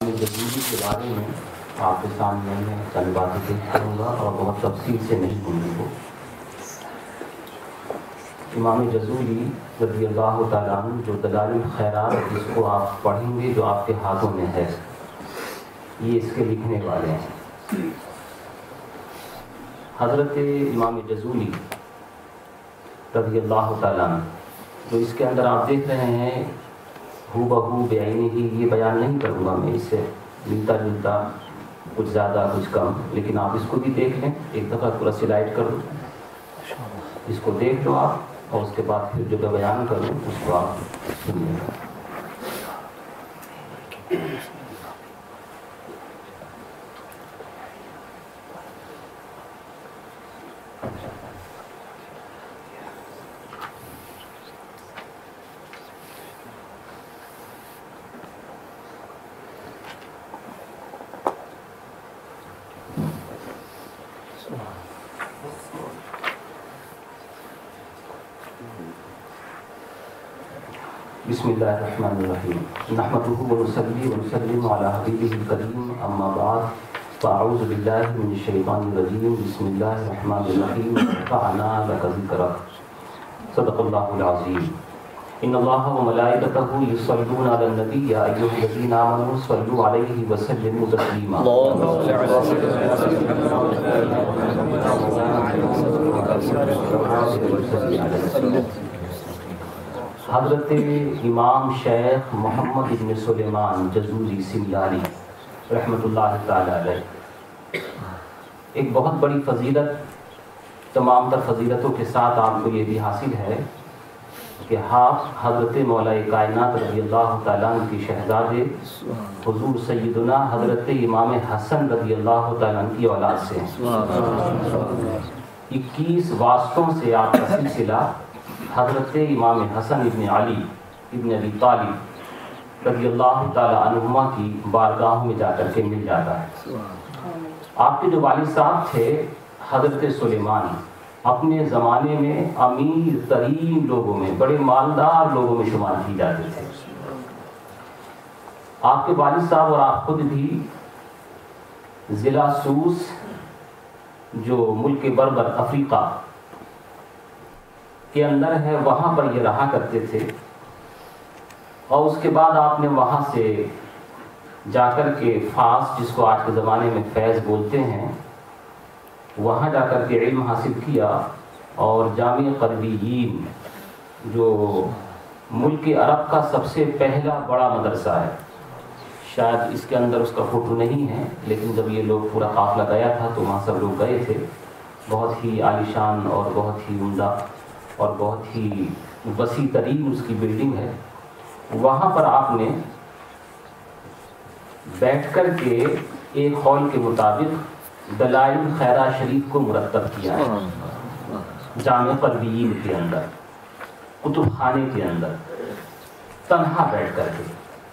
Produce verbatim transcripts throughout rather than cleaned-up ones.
جزولی کے بارے میں آپ کے سامنے میں چند باتیں پیش کروں گا اور بہت تفصیل سے نہیں بولوں گا۔ امام جزولی رضی اللہ تعالیٰ عنہ جو دلائل الخیرات جس کو آپ پڑھیں گے جو آپ کے ہاتھوں میں ہے، یہ اس کے لکھنے والے ہیں۔ حضرت امام جزولی رضی اللہ تعالیٰ عنہ جو اس کے اندر آپ دیکھ رہے ہیں ہو بہو بعینہ ہی، یہ بیان نہیں کروں گا میں، اس سے ملتا جلتا کچھ زیادہ کچھ کم، لیکن آپ اس کو بھی دیکھ لیں، ایک دفعہ پورا سلائڈ کر دو، اس کو دیکھ لو آپ، اور اس کے بعد پھر جو میں بیان کروں اس کو آپ سنیے گا۔ بسم اللہ الرحمن الرحیم، نحمده ونصلی ونسلم علی حبیبہ الکریم، اما بعد فاعوذ باللہ من الشیطان الرجیم، بسم اللہ الرحمن الرحیم، ورفعنا لک ذکرک، صدق اللہ العظیم۔ ان اللہ وملائکتہ یصلون علی النبی یا ایھا الذین آمنوا صلوا علیہ وسلموا تسلیما۔ حضرت امام شیخ محمد بن سلیمان جزولی سملانی رحمۃ اللہ تعالی علیہ، ایک بہت بڑی فضیلت، تمام تر فضیلتوں کے ساتھ آپ کو یہ بھی حاصل ہے کہ آپ حضرت مولا کائنات رضی اللہ تعالیٰ عنہ کی شہزادے حضور سیدنا حضرت امام حسن رضی اللہ تعالیٰ عنہ کی اولاد سے ہیں۔ اکیس واسطوں سے آپ کا سلسلہ حضرت امام حسن ابن علی ابن ابی طالب رضی اللہ تعالیٰ عنہما کی بارگاہوں میں جا کر کے مل جاتا ہے۔ آپ کے جو والد صاحب تھے حضرت سلیمان، اپنے زمانے میں امیر ترین لوگوں میں، بڑے مالدار لوگوں میں شمار کی جاتے تھے۔ آپ کے والد صاحب اور آپ خود بھی ضلع سوس جو ملک بربر افریقہ کے اندر ہے وہاں پر یہ رہا کرتے تھے، اور اس کے بعد آپ نے وہاں سے جا کر کے فاس، جس کو آج کے زمانے میں فیض بولتے ہیں، وہاں جا کر کے علم حاصل کیا، اور جامع قربیین جو ملک عرب کا سب سے پہلا بڑا مدرسہ ہے، شاید اس کے اندر اس کا فوٹو نہیں ہے، لیکن جب یہ لوگ پورا قافلہ گیا تھا تو وہاں سب لوگ گئے تھے، بہت ہی عالیشان اور بہت ہی عمدہ اور بہت ہی وسیع ترین اس کی بلڈنگ ہے۔ وہاں پر آپ نے بیٹھ کر کے ایک قول کے مطابق دلائل خیرہ شریف کو مرتب کیا ہے، جامع قربیین کے اندر، کتب خانے کے اندر، تنہا بیٹھ کر کے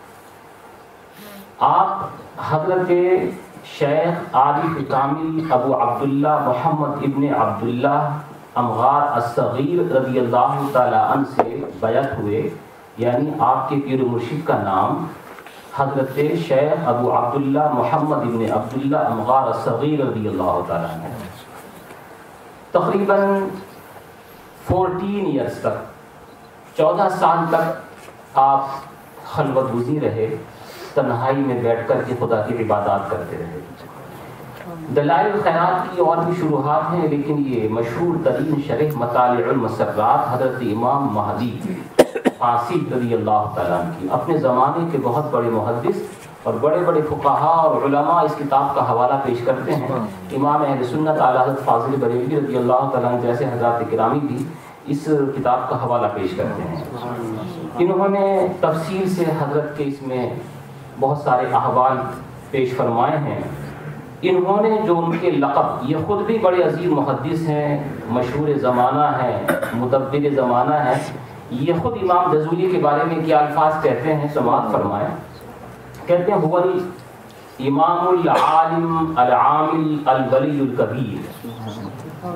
آپ حضرت شیخ عارف کامل ابو عبداللہ محمد ابن عبداللہ امغار الصغیر رضی اللہ تعالیٰ عنہ سے بیعت ہوئے، یعنی آپ کے پیر و مرشد کا نام حضرت شیخ ابو عبداللہ محمد ابن عبداللہ امغار الصغیر رضی اللہ تعالیٰ عنہ ہے۔ تقریباً فورٹین ایئرس تک، چودہ سال تک آپ خلوت گزی رہے، تنہائی میں بیٹھ کر کے خدا کی عبادات کرتے رہے۔ دلائل الخیرات کی اور بھی شروحات ہیں، لیکن یہ مشہور ترین شرح مطالع المسرات حضرت امام مہدی فاسی رضی اللہ تعالیٰ عنہ کی، اپنے زمانے کے بہت بڑے محدث اور بڑے بڑے فقہاء اور علماء اس کتاب کا حوالہ پیش کرتے ہیں۔ امام اہل سنت اعلیٰ حضرت فاضل بریلوی رضی اللہ تعالیٰ عنہ جیسے حضرات کرامی بھی اس کتاب کا حوالہ پیش کرتے ہیں۔ انہوں نے تفصیل سے حضرت کے اس میں بہت سارے احوال پیش فرمائے ہیں۔ انہوں نے جو ان کے لقب، یہ خود بھی بڑے عظیم محدث ہیں، مشہور زمانہ ہیں، مدبر زمانہ ہیں، یہ خود امام جزولی کے بارے میں کیا الفاظ کہتے ہیں سماعت فرمائیں۔ کہتے ہیں هو الامام العالم العامل الولی الکبیر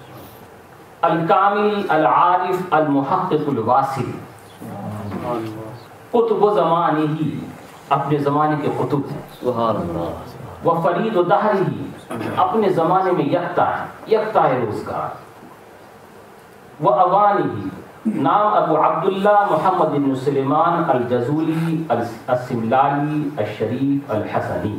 الکامل العارف المحقق الواصل قطب زمانہ اپنے زمانے کے قطب ہیں. سبحان اللہ. وہ فرید و دہری, اپنے زمانے میں یکتا ہے, یکتا ہے روزگار. وہ اوانی, نام ابو عبداللہ محمد بن سلیمان الجزولی السملالی الشریف الحسنی.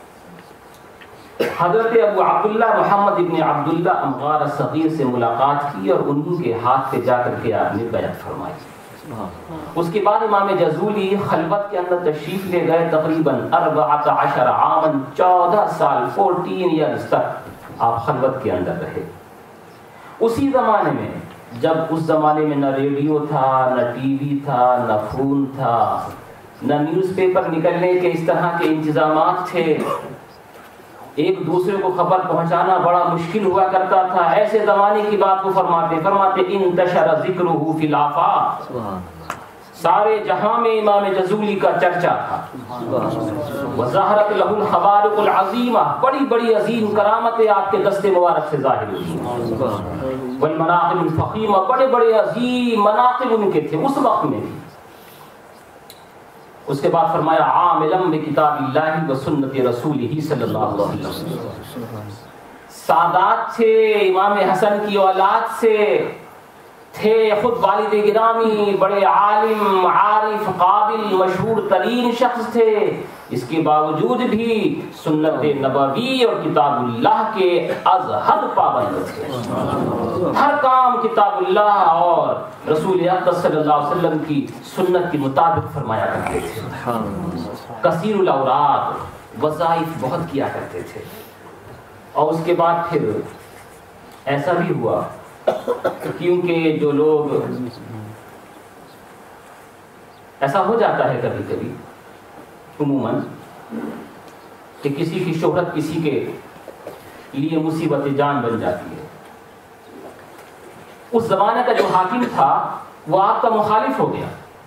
حضرت ابو عبداللہ محمد بن عبداللہ امغار الصغیر سے ملاقات کی اور انہی کے ہاتھ پہ جا کر کے آپ نے بیعت فرمائی. اس کے بعد امام جزولی خلوت کے اندر تشریف لے گئے. تقریباً اربعۃ عشر عاماً, چودہ سال, فورٹین ایئرز تک آپ خلوت کے اندر رہے. اسی زمانے میں, جب اس زمانے میں نہ ریڈیو تھا, نہ ٹی وی تھا, نہ فون تھا, نہ نیوز پیپر نکلنے کے اس طرح کے انتظامات تھے, ایک دوسرے کو خبر پہنچانا بڑا مشکل ہوا کرتا تھا. ایسے زمانے کی بات کو فرماتے فرماتے انتشر ذکرہ فی الآفاق, سارے جہاں میں امام جزولی کا چرچا تھا. وظہرت لہ الخوارق العظیمہ, بڑی بڑی عظیم کرامتیں آپ کے دست مبارک سے ظاہر ہوئی. والمناقب الفخیمہ, بڑے بڑے عظیم مناقب ان کے تھے اس وقت میں بھی. اس کے بعد فرمایا عاملا بکتاب اللہ و سنت رسولہ صلی اللہ علیہ وسلم. سادات تھے, امام حسن کی اولاد سے تھے, خود والد گرامی, بڑے عالم, عارف, قابل, مشہور ترین شخص تھے. اس کے باوجود بھی سنت نبوی اور کتاب اللہ کے از حد پابند تھے. ہر کام کتاب اللہ اور رسول اکرم صلی اللہ علیہ وسلم کی سنت کے مطابق فرمایا کرتے تھے. کثیر الاوراد, وظائف بہت کیا کرتے تھے. اور اس کے بعد پھر ایسا بھی ہوا, کیونکہ جو لوگ, ایسا ہو جاتا ہے کبھی کبھی عموماً کہ کسی کی شہرت کسی کے لیے مصیبت جان بن جاتی ہے. اس زمانے کا جو حاکم تھا وہ آپ کا مخالف ہو گیا,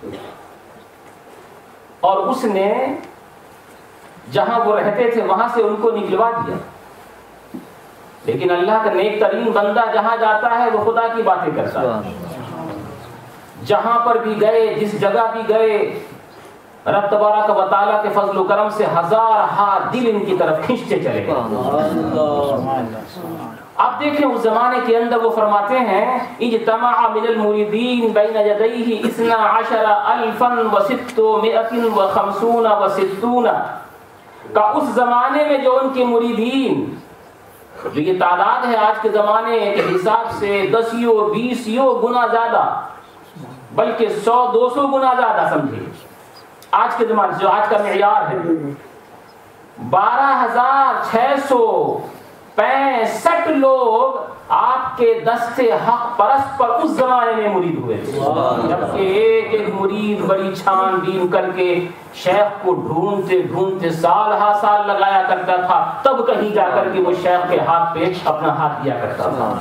اور اس نے جہاں وہ رہتے تھے وہاں سے ان کو نکلوا دیا. لیکن اللہ کا نیک ترین بندہ جہاں جاتا ہے وہ خدا کی باتیں کرتا ہے. جہاں پر بھی گئے, جس جگہ بھی گئے, رب تبارک و تعالیٰ کے فضل و کرم سے ہزار ہاتھ دل ان کی طرف کھینچتے چلے گئے. اب دیکھیں اس زمانے کے اندر وہ فرماتے ہیں اجتمع من المریدین بین یدیہ اثنا عشر الفا و ستمائۃ و خمسون و ستون, کا اس زمانے میں جو ان کے مریدین, جو یہ تعداد ہے آج کے زمانے کے حساب سے دسیوں بیسیوں گنا زیادہ, بلکہ سو دو سو گنا زیادہ سمجھے آج کے زمانے سے, جو آج کا معیار ہے, بارہ ہزار چھ سو پینسٹھ لوگ آپ کے دست حق پرست پر اس زمانے میں مرید ہوئے تھے. جبکہ ایک ایک مرید بڑی چھان بین کر کے شیخ کو ڈھونڈتے ڈھونڈتے سال ہا سال لگایا کرتا تھا, تب کہیں جا کر کے وہ شیخ کے ہاتھ پہ اپنا ہاتھ دیا کرتا تھا.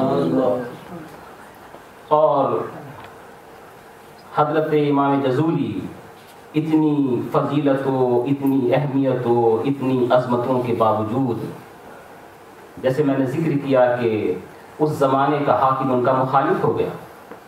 اور حضرت امام جزولی اتنی فضیلتوں, اتنی اہمیتوں, اتنی عظمتوں کے باوجود, جیسے میں نے ذکر کیا کہ اس زمانے کا حاکم ان کا مخالف ہو گیا,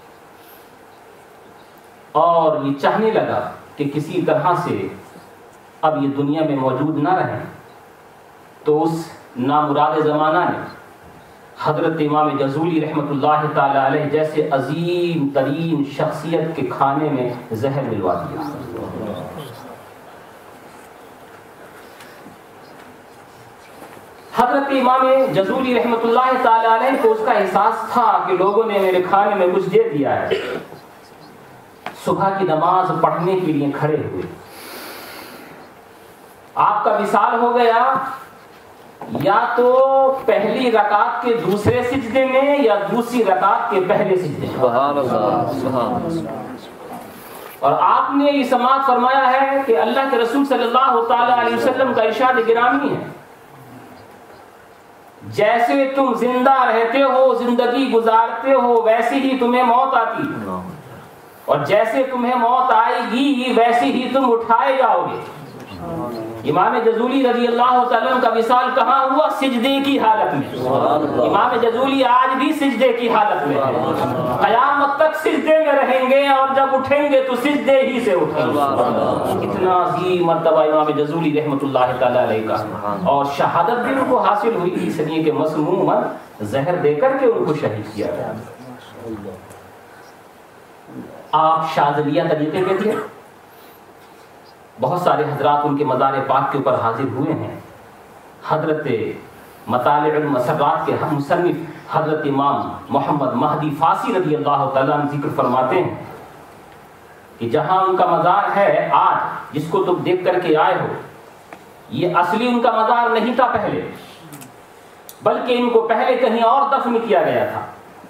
اور یہ چاہنے لگا کہ کسی طرح سے اب یہ دنیا میں موجود نہ رہیں. تو اس نامراد زمانہ نے حضرت امام جزولی رحمۃ اللہ تعالی علیہ جیسے عظیم ترین شخصیت کے کھانے میں زہر ملوا دیا. حضرت امام جزولی رحمۃ اللہ تعالی علیہ کو اس کا احساس تھا کہ لوگوں نے میرے کھانے میں کچھ دے دیا ہے. صبح کی نماز پڑھنے کے لیے کھڑے ہوئے, آپ کا وصال ہو گیا یا تو پہلی رکعت کے دوسرے سجدے میں یا دوسری رکعت کے پہلے سجدے میں. سبحان اللہ, سبحان اللہ. اور آپ نے یہ سماعت فرمایا ہے کہ اللہ کے رسول صلی اللہ تعالی علیہ وسلم کا ارشاد گرامی ہے, جیسے تم زندہ رہتے ہو, زندگی گزارتے ہو, ویسے ہی تمہیں موت آتی, اور جیسے تمہیں موت آئے گی ویسے ہی تم اٹھائے جاؤ گے. امام جزولی رضی اللہ تعالیٰ کا وصال کہاں ہوا؟ سجدے کی حالت میں. امام جزولی آج بھی سجدے کی حالت میں ہے, قیامت تک سجدے میں رہیں گے, اور جب اٹھیں گے تو سجدے ہی سے اٹھیں گے. اتنا عظیم مرتبہ امام جزولی رحمۃ اللہ تعالیٰ علیہ کا, اور شہادت بھی ان کو حاصل ہوئی اس لیے کہ مسموما زہر دے کر کے ان کو شہید کیا گیا. آپ شاذلیہ طریقے کے تھے. بہت سارے حضرات ان کے مزار پاک کے اوپر حاضر ہوئے ہیں. حضرت مطالع المسرات کے مصنف حضرت امام محمد مہدی فاسی رضی اللہ تعالیٰ عنہ ذکر فرماتے ہیں کہ جہاں ان کا مزار ہے آج, جس کو تم دیکھ کر کے آئے ہو, یہ اصلی ان کا مزار نہیں تھا پہلے, بلکہ ان کو پہلے کہیں اور دفن کیا گیا تھا,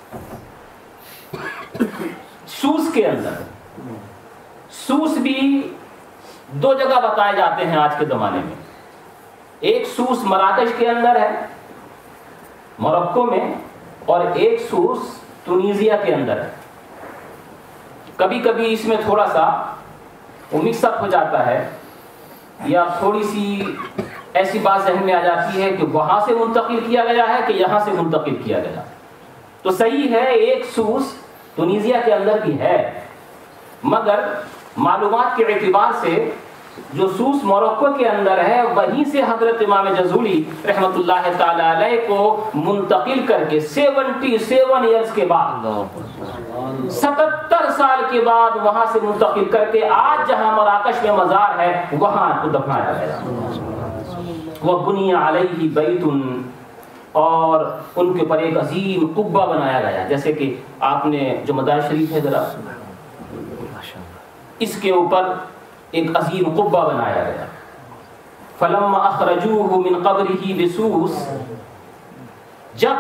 سوس کے اندر. سوس بھی دو جگہ بتائے جاتے ہیں آج کے زمانے میں. ایک سوس مراکش کے اندر ہے موروکو میں, اور ایک سوس تونیزیا کے اندر ہے. کبھی کبھی اس میں تھوڑا سا وہ مکس اپ ہو جاتا ہے, یا تھوڑی سی ایسی بات ذہن میں آ جاتی ہے کہ وہاں سے منتقل کیا گیا ہے کہ یہاں سے منتقل کیا گیا. تو صحیح ہے ایک سوس تونیزیا کے اندر بھی ہے, مگر معلومات کے اعتبار سے جو سوس موروکو کے اندر ہے وہیں سے حضرت امام جزولی رحمۃ اللہ تعالی علیہ کو منتقل کر کے سیونٹی سیون ایئرز کے بعد, ستتر سال کے بعد وہاں سے منتقل کر کے آج جہاں مراکش میں مزار ہے وہاں کو دفنایا گیا. وہ بنی علیہ بیت, اور ان کے اوپر ایک عظیم قبہ بنایا گیا. جیسے کہ آپ نے جو مزار شریف ہے ذرا اس کے اوپر ایک عظیم قبہ بنایا گیا. فلما اخرجوه من قبره بسوس, جب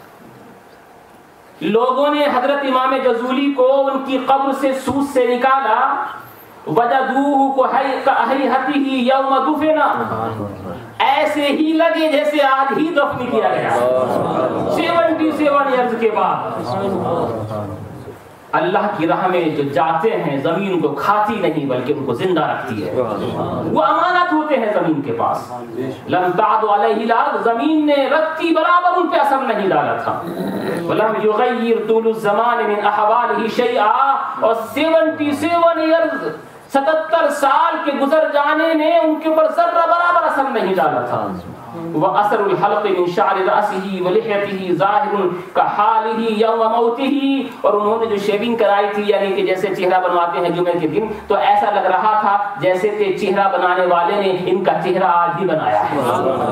لوگوں نے حضرت امام جزولی کو ان کی قبر سے سوس سے نکالا, وجدوه كهيئته يوم دفن, ایسے ہی لگے جیسے آج ہی دفن کیا گیا سیونٹی سیون ایئرز کے بعد. اللہ کی راہ میں جو جاتے ہیں زمین کو کھاتی نہیں بلکہ ان کو زندہ رکھتی ہے. وہ امانت ہوتے ہیں زمین کے پاس. لم تعد علیہ الارض, زمین نے رتی برابر ان پہ اثر نہیں ڈالا تھا. ولم یغیر طول الزمان من احوالہ شیئا, اور سیونٹی سیون ایئرز ستتر سال کے گزر جانے نے ان کے اوپر ذرہ برابر اثر نہیں ڈالا تھا. وَأَثَرُ الْحَلْقِ مِنْ شَعْرِ رَأْسِهِ وَلِحْيَتِهِ ظَاهِرٌ كَحَالِهِ يَوْمَ مَوْتِهِ, اور انہوں نے جو شیونگ کرائی تھی یعنی کہ جیسے چہرہ بنواتے ہیں جمعے کے دن, تو ایسا لگ رہا تھا جیسے کہ چہرہ بنانے والے نے ان کا چہرہ آج ہی بنایا ہے.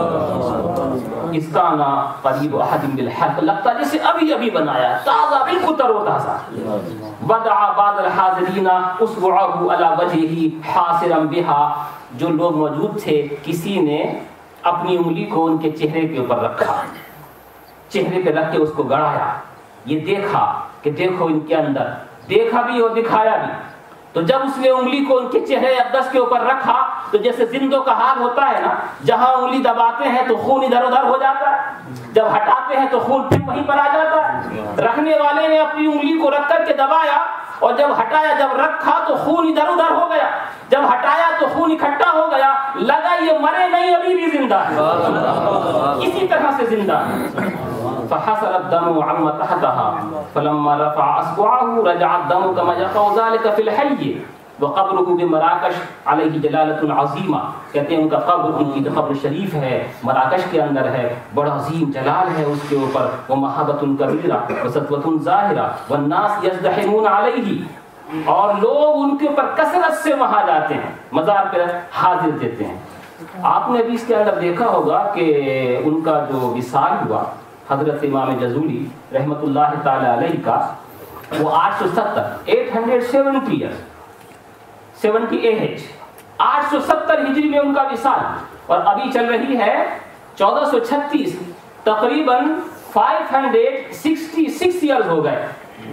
اسکانا قریب احد بالحق, لگتا جیسے ابھی ابھی بنایا, تازہ بالکل تر و تازہ. وَدَعَ بَعْضَ الْحَاضِرِينَ أُصْبُعَهُ عَلَى وَجْهِهِ حَاصِرًا بِهَا, جو لوگ موجود تھے کسی نے اپنی انگلی کو ان کے چہرے کے اوپر رکھا, چہرے پہ رکھ کے اس کو گڑایا, یہ دیکھا کہ دیکھو ان کے اندر, دیکھا بھی اور دکھایا بھی. تو جب اس نے انگلی کو ان کے چہرے اقدس کے اوپر رکھا تو جیسے زندوں کا حال ہوتا ہے نا, جہاں انگلی دباتے ہیں تو خون ادھر ادھر ہو جاتا ہے, جب ہٹاتے ہیں تو خون پھر وہیں پر آ جاتا ہے. رکھنے والے نے اپنی انگلی کو رکھ کر کے دبایا, اور جب ہٹایا, جب رکھا تو خون ادھر ادھر ہو گیا, جب ہٹایا تو خون اکٹھا ہو گیا, لگا یہ مرے نہیں ابھی بھی زندہ ہے, اسی طرح سے زندہ ہے. فحصل الدم عما تحتها فلما رفع اصبعه رجع الدم كما يقع ذلك في الحي وقبره بمراکش علیہ جلالۃ عظیمہ. کہتے ہیں ان کا قبر, ان کی قبر شریف ہے مراکش کے اندر ہے, بڑا عظیم جلال ہے اس کے اوپر. ومحبۃ کبیرہ وسطوۃ ظاہرہ والناس یزدحمون علیہ, اور لوگ ان کے اوپر کثرت سے وہاں جاتے ہیں, مزار پہ حاضر دیتے ہیں. آپ نے ابھی اس کے اندر دیکھا ہوگا کہ ان کا جو وصال ہوا حضرت امام جزولی رحمۃ اللہ تعالی علیہ کا, وہ آٹھ سو ستر eight hundred seventy year seventy eight آٹھ سو ستر ہجری میں ان کا وصال, اور ابھی چل رہی ہے چودہ سو چھتیس, تقریباً five hundred sixty six years ہو گئے.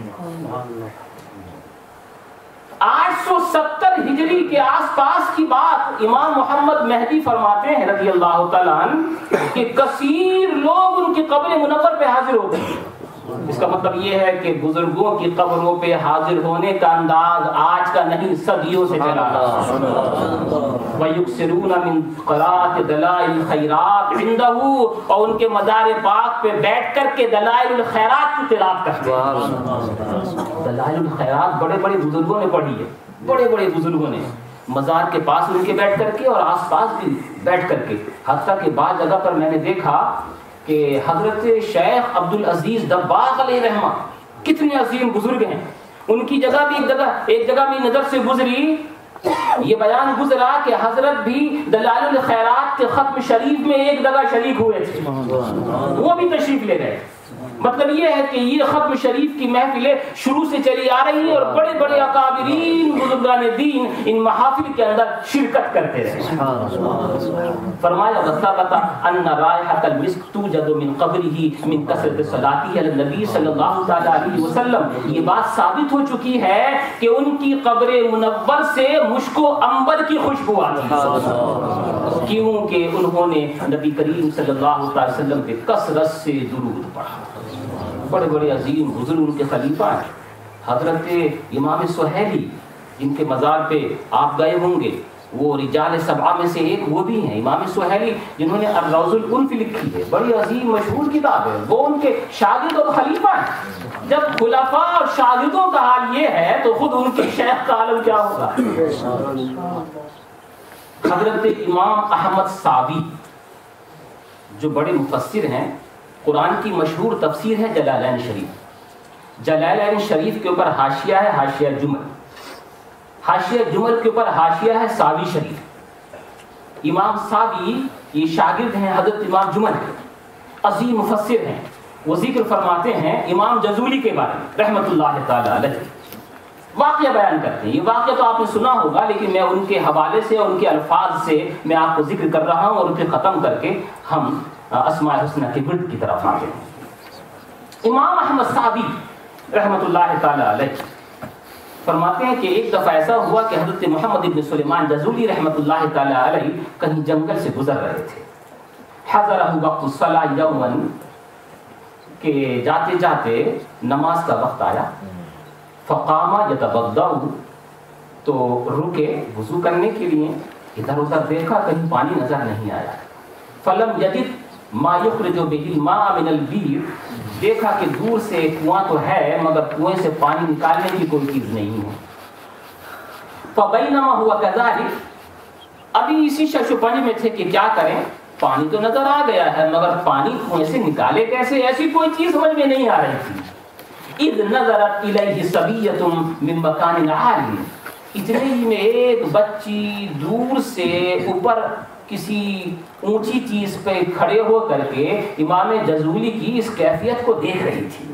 آٹھ سو ستر ہجری کے آس پاس کی بات امام محمد مہدی فرماتے ہیں رضی اللہ تعالیٰ عنہ کہ کثیر لوگ ان کی قبر منور پہ حاضر ہوتے ہیں. اس کا مطلب یہ ہے کہ بزرگوں کی قبروں پہ حاضر ہونے کا انداز آج کا نہیں، صدیوں سے چلا وَيُكْسِرُونَ مِنْ قِرَاءَةِ دَلَائِلِ الْخَيْرَاتِ عِنْدَهُ، اور ان کے مزار پاک پہ بیٹھ کر کے دلائل الخیرات کی تلاوت کرتے ہیں۔ دلائل الخیرات بڑے بڑے بزرگوں نے پڑھی ہے، بڑے بڑے بزرگوں نے مزار کے پاس ان کے بیٹھ کر کے اور آس پاس بھی بیٹھ کر کے، حتیٰ کہ بعض جگہ پر میں نے دیکھا کہ حضرت شیخ عبدالعزیز دباغ علیہ رحمہ کتنے عظیم بزرگ ہیں، ان کی جگہ بھی ایک جگہ ایک جگہ بھی نظر سے گزری، یہ بیان گزرا کہ حضرت بھی دلائل الخیرات کے ختم شریف میں ایک جگہ شریک ہوئے تھے، وہ بھی تشریف لے گئے۔ مطلب یہ ہے کہ یہ ختم شریف کی محفلیں شروع سے چلی آ رہی ہیں اور بڑے بڑے اکابرین بزرگان دین ان محافل کے اندر شرکت کرتے رہے۔ فرمایا وثبت ان رائحۃ المسک توجد من قبره من کثرت صلاته علی النبی صلی اللہ تعالی علیہ وسلم، یہ بات ثابت ہو چکی ہے کہ ان کی قبر منور سے مشک و عنبر کی خوشبو آتی، کیونکہ انہوں نے نبی کریم صلی اللہ تعالی وسلم پہ کثرت سے درود پڑھا۔ بڑے بڑے عظیم بزرگ ان کے خلیفہ ہیں۔ حضرت امام سہیلی جن کے مزار پہ آپ گئے ہوں گے، وہ رجال سبعہ میں سے ایک وہ بھی ہیں، امام سہیلی جنہوں نے الروض الانف لکھی ہے، بڑی عظیم مشہور کتاب ہے، وہ ان کے شاگرد اور خلیفہ ہیں۔ جب خلفاء اور شاگردوں کا حال یہ ہے تو خود ان کے شیخ کا عالم کیا ہوگا۔ حضرت امام احمد صابی جو بڑے مفسر ہیں، قرآن کی مشہور تفسیر ہے جلالین شریف، جلالین شریف کے اوپر حاشیہ ہے حاشیہ جمل، حاشیہ جمل کے اوپر حاشیہ ہے ساوی شریف۔ امام ساوی یہ شاگرد ہیں حضرت امام جمل کے، عظیم مفسر ہیں، وہ ذکر فرماتے ہیں امام جزولی کے بارے میں رحمۃ اللہ تعالی علیہ، واقعہ بیان کرتے ہیں۔ یہ واقعہ تو آپ نے سنا ہوگا، لیکن میں ان کے حوالے سے ان کے الفاظ سے میں آپ کو ذکر کر رہا ہوں اور ان کے ختم کر کے ہم اسماء الحسنہ کے ورد کی طرف آتے ہیں۔ امام احمد صابی رحمۃ اللہ تعالی علیہ فرماتے ہیں کہ ایک دفعہ ایسا ہوا کہ حضرت محمد ابن سلیمان جزولی رحمۃ اللہ تعالی علیہ کہیں جنگل سے گزر رہے تھے، حضرہ وقت الصلاۃ یوما، کہ جاتے جاتے نماز کا وقت آیا، فقام یتوضا، تو رکے وضو کرنے کے لیے، ادھر ادھر دیکھا کہیں پانی نظر نہیں آیا، فلم یجد ما یخرج به الماء من البیر، دیکھا کہ دور سے کنواں تو ہے مگر کنویں سے پانی نکالنے کی کوئی چیز نہیں ہے۔ فبینما ہوا کذالک، ابھی اسی شش و پنج میں تھے کہ کیا کریں، پانی تو نظر آ گیا ہے مگر پانی کنویں سے نکالے کیسے، ایسی کوئی چیز سمجھ میں نہیں آ رہی تھی۔ اذ نظرت الیہ صبیۃ من مکان عالی، اتنے ہی میں ایک بچی دور سے اوپر کسی اونچی چیز پہ کھڑے ہو کر کے امام جزولی کی اس کیفیت کو دیکھ رہی تھی۔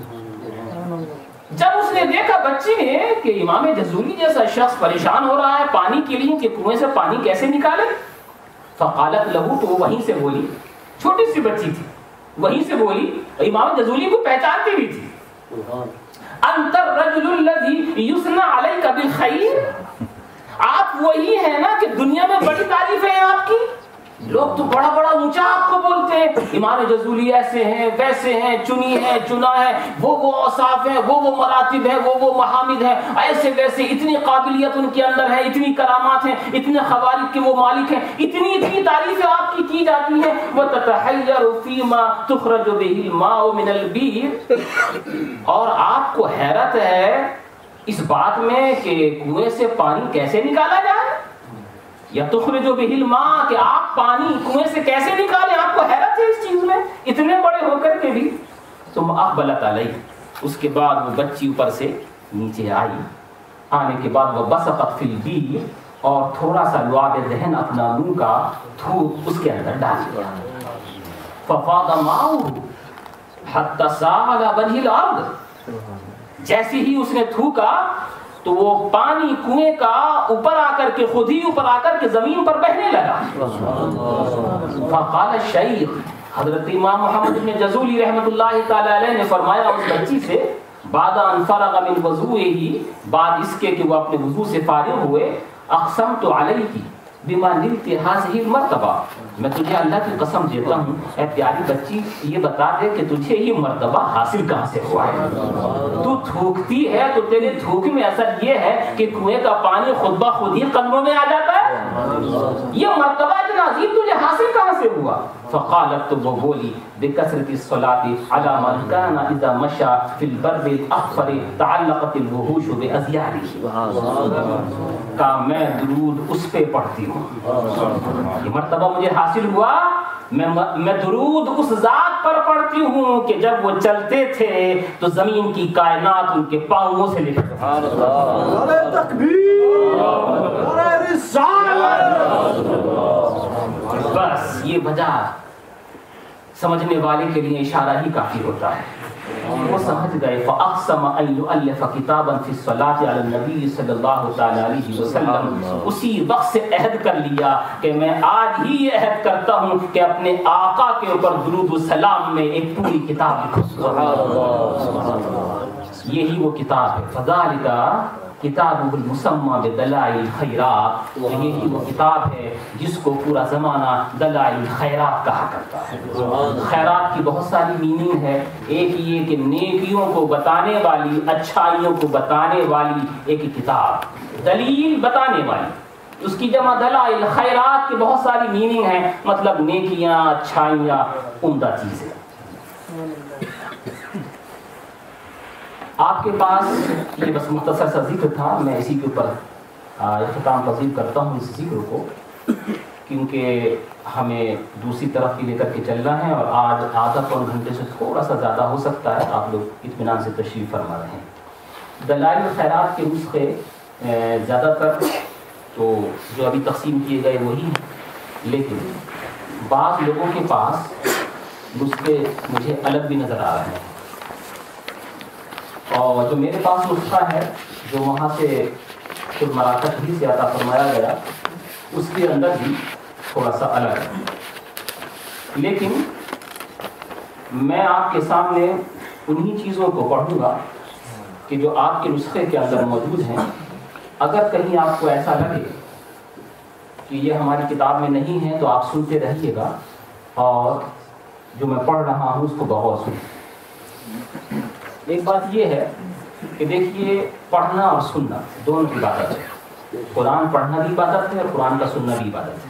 جب اس نے دیکھا بچی نے کہ امام جزولی جیسا شخص پریشان ہو رہا ہے پانی کے لیے کہ کنویں سے پانی کیسے نکالے، فقالت لہو، تو وہ وہیں سے بولی، چھوٹی سی بچی تھی، وہیں سے بولی، امام جزولی کو پہچانتی بھی تھی، انت الرجل الذی یثنى علیک بالخیر، آپ وہی ہیں نا کہ دنیا میں بڑی تعریفیں ہیں آپ کی، لوگ تو بڑا بڑا اونچا آپ کو بولتے ہیں، امام جزولی ایسے ہیں ویسے ہیں، چنی ہے چنا ہے، وہ وہ اوصاف ہیں، وہ وہ مراتب ہیں، وہ وہ محامد ہیں، ایسے ویسے، اتنی قابلیت ان کے اندر ہے، اتنی کرامات ہیں، اتنے خوارق کے وہ مالک ہیں، اتنی اتنی تعریفیں آپ کی کی جاتی ہیں، وَتَتَحَيَّرُ فِي مَا تُخْرَجُ بِهِ الْمَاءُ مِنَ الْبِئْرِ، اور آپ کو حیرت ہے اس بات میں کہ کنویں سے پانی کیسے نکالا جائے، یا تخرج بہ الماء، کہ آپ پانی کنویں سے کیسے نکالیں، آپ کو حیرت ہے اس چیز میں اتنے بڑے ہو کر کے بھی۔ ثم اقبلت علیہ، اس کے بعد وہ بچی اوپر سے نیچے آئی، آنے کے بعد وہ بصقت فی البئر، اور تھوڑا سا لعاب دہن اپنا منہ کا تھوک اس کے اندر ڈال دیا، ففاض ماؤہ حتی ساء علی وجہ الارض، جیسے ہی اس نے تھوکا تو وہ پانی کنویں کا اوپر آ کر کے خود ہی اوپر آ کر کے زمین پر بہنے لگا۔ فقال الشیخ، حضرت امام محمد بن جزولی رحمۃ اللہ تعالی علیہ نے فرمایا اس بچی سے، بعد ان فرغ من وضوئہ، بعد اس کے کہ وہ اپنے وضو سے فارغ ہوئے، اقسمت علیہ، बिमा निलती हाज़िहिल मर्तबा, मैं तुझे अल्लाह की कसम देता हूँ ऐ प्यारी बच्ची ये बता दे कि तुझे ये मर्तबा हासिल कहाँ से हुआ है। तू थूकती है तो तेरे थूक में असर ये है कि कुएं का पानी खुद ब खुद ही कदमों में आ जाता है। ये मर्तबा इतना अजीम तुझे हासिल कहाँ से हुआ। फ़क़ालत, तो वो बोली बिकसरति सलाति अला मन काना इज़ा मशा फिल बर्दिल अख़फ़र तअल्लक़तिल वुहूशु बिअज़यारिही, का मैं दुरूद उस पे पढ़ती हूँ। ये मर्तबा मुझे हासिल हुआ, मैं मैं दुरूद उस ज़ात पर पढ़ती हूँ कि जब वो चलते थे तो ज़मीन की कायनात उनके पाँवों से लिपट जाती। तकबीर, बस ये वजह समझने वाले के लिए इशारा ही काफी होता है। वो समझ गए। फ़अक़सम अन युअल्लिफ़ किताबन फ़ी सलाति अला नबी सल्लल्लाहु तआला अलैहि वसल्लम, उसी वक्त से अहद कर लिया कि मैं आज ही ये अहद करता हूँ कि अपने आका के ऊपर दुरूद व सलाम में एक पूरी किताब लिखूँ। यही वो किताब है। फ़ज़ालिका किताबुल मुसम्मा बिदलाइल खैरात, यही वो किताब है जिसको पूरा ज़माना दलाइल खैरात कहा करता है। खैरात की बहुत सारी मीनिंग है। एक ये कि नेकियों को बताने वाली, अच्छाइयों को बताने वाली एक किताब, दलील बताने वाली, उसकी जमा दलाइल खैरात की बहुत सारी मीनिंग है, मतलब नेकियां, अच्छाइयां, उम्दा चीज़ें। आपके पास ये बस मुख्तसर सा जिक्र था, मैं इसी के ऊपर इख्तिताम पज़ीर करता हूँ इस जिक्र को, क्योंकि हमें दूसरी तरफ भी लेकर के चलना है और आज आधा पौन घंटे से थोड़ा सा ज़्यादा हो सकता है, आप लोग इत्मीनान से तशरीफ़ फरमा रहे हैं। दलाइल खैरात के नुस्खे ज़्यादातर तो जो अभी तक़सीम किए गए वही हैं, लेकिन बाज़ लोगों के पास नुस्खे मुझे अलग भी नज़र आ रहे हैं, और जो मेरे पास नुस्खा है जो वहाँ से खुद मराकश ही से आता फरमाया गया, उसके अंदर भी थोड़ा सा अलग है। लेकिन मैं आपके सामने उन्हीं चीज़ों को पढ़ूंगा कि जो आपके नुस्खे के अंदर मौजूद हैं। अगर कहीं आपको ऐसा लगे कि ये हमारी किताब में नहीं है तो आप सुनते रहिएगा और जो मैं पढ़ रहा हूँ उसको गौर सुनिए। एक बात ये है कि देखिए, पढ़ना और सुनना दोनों की इबादत है। कुरान पढ़ना भी इबादत है और कुरान का सुनना भी इबादत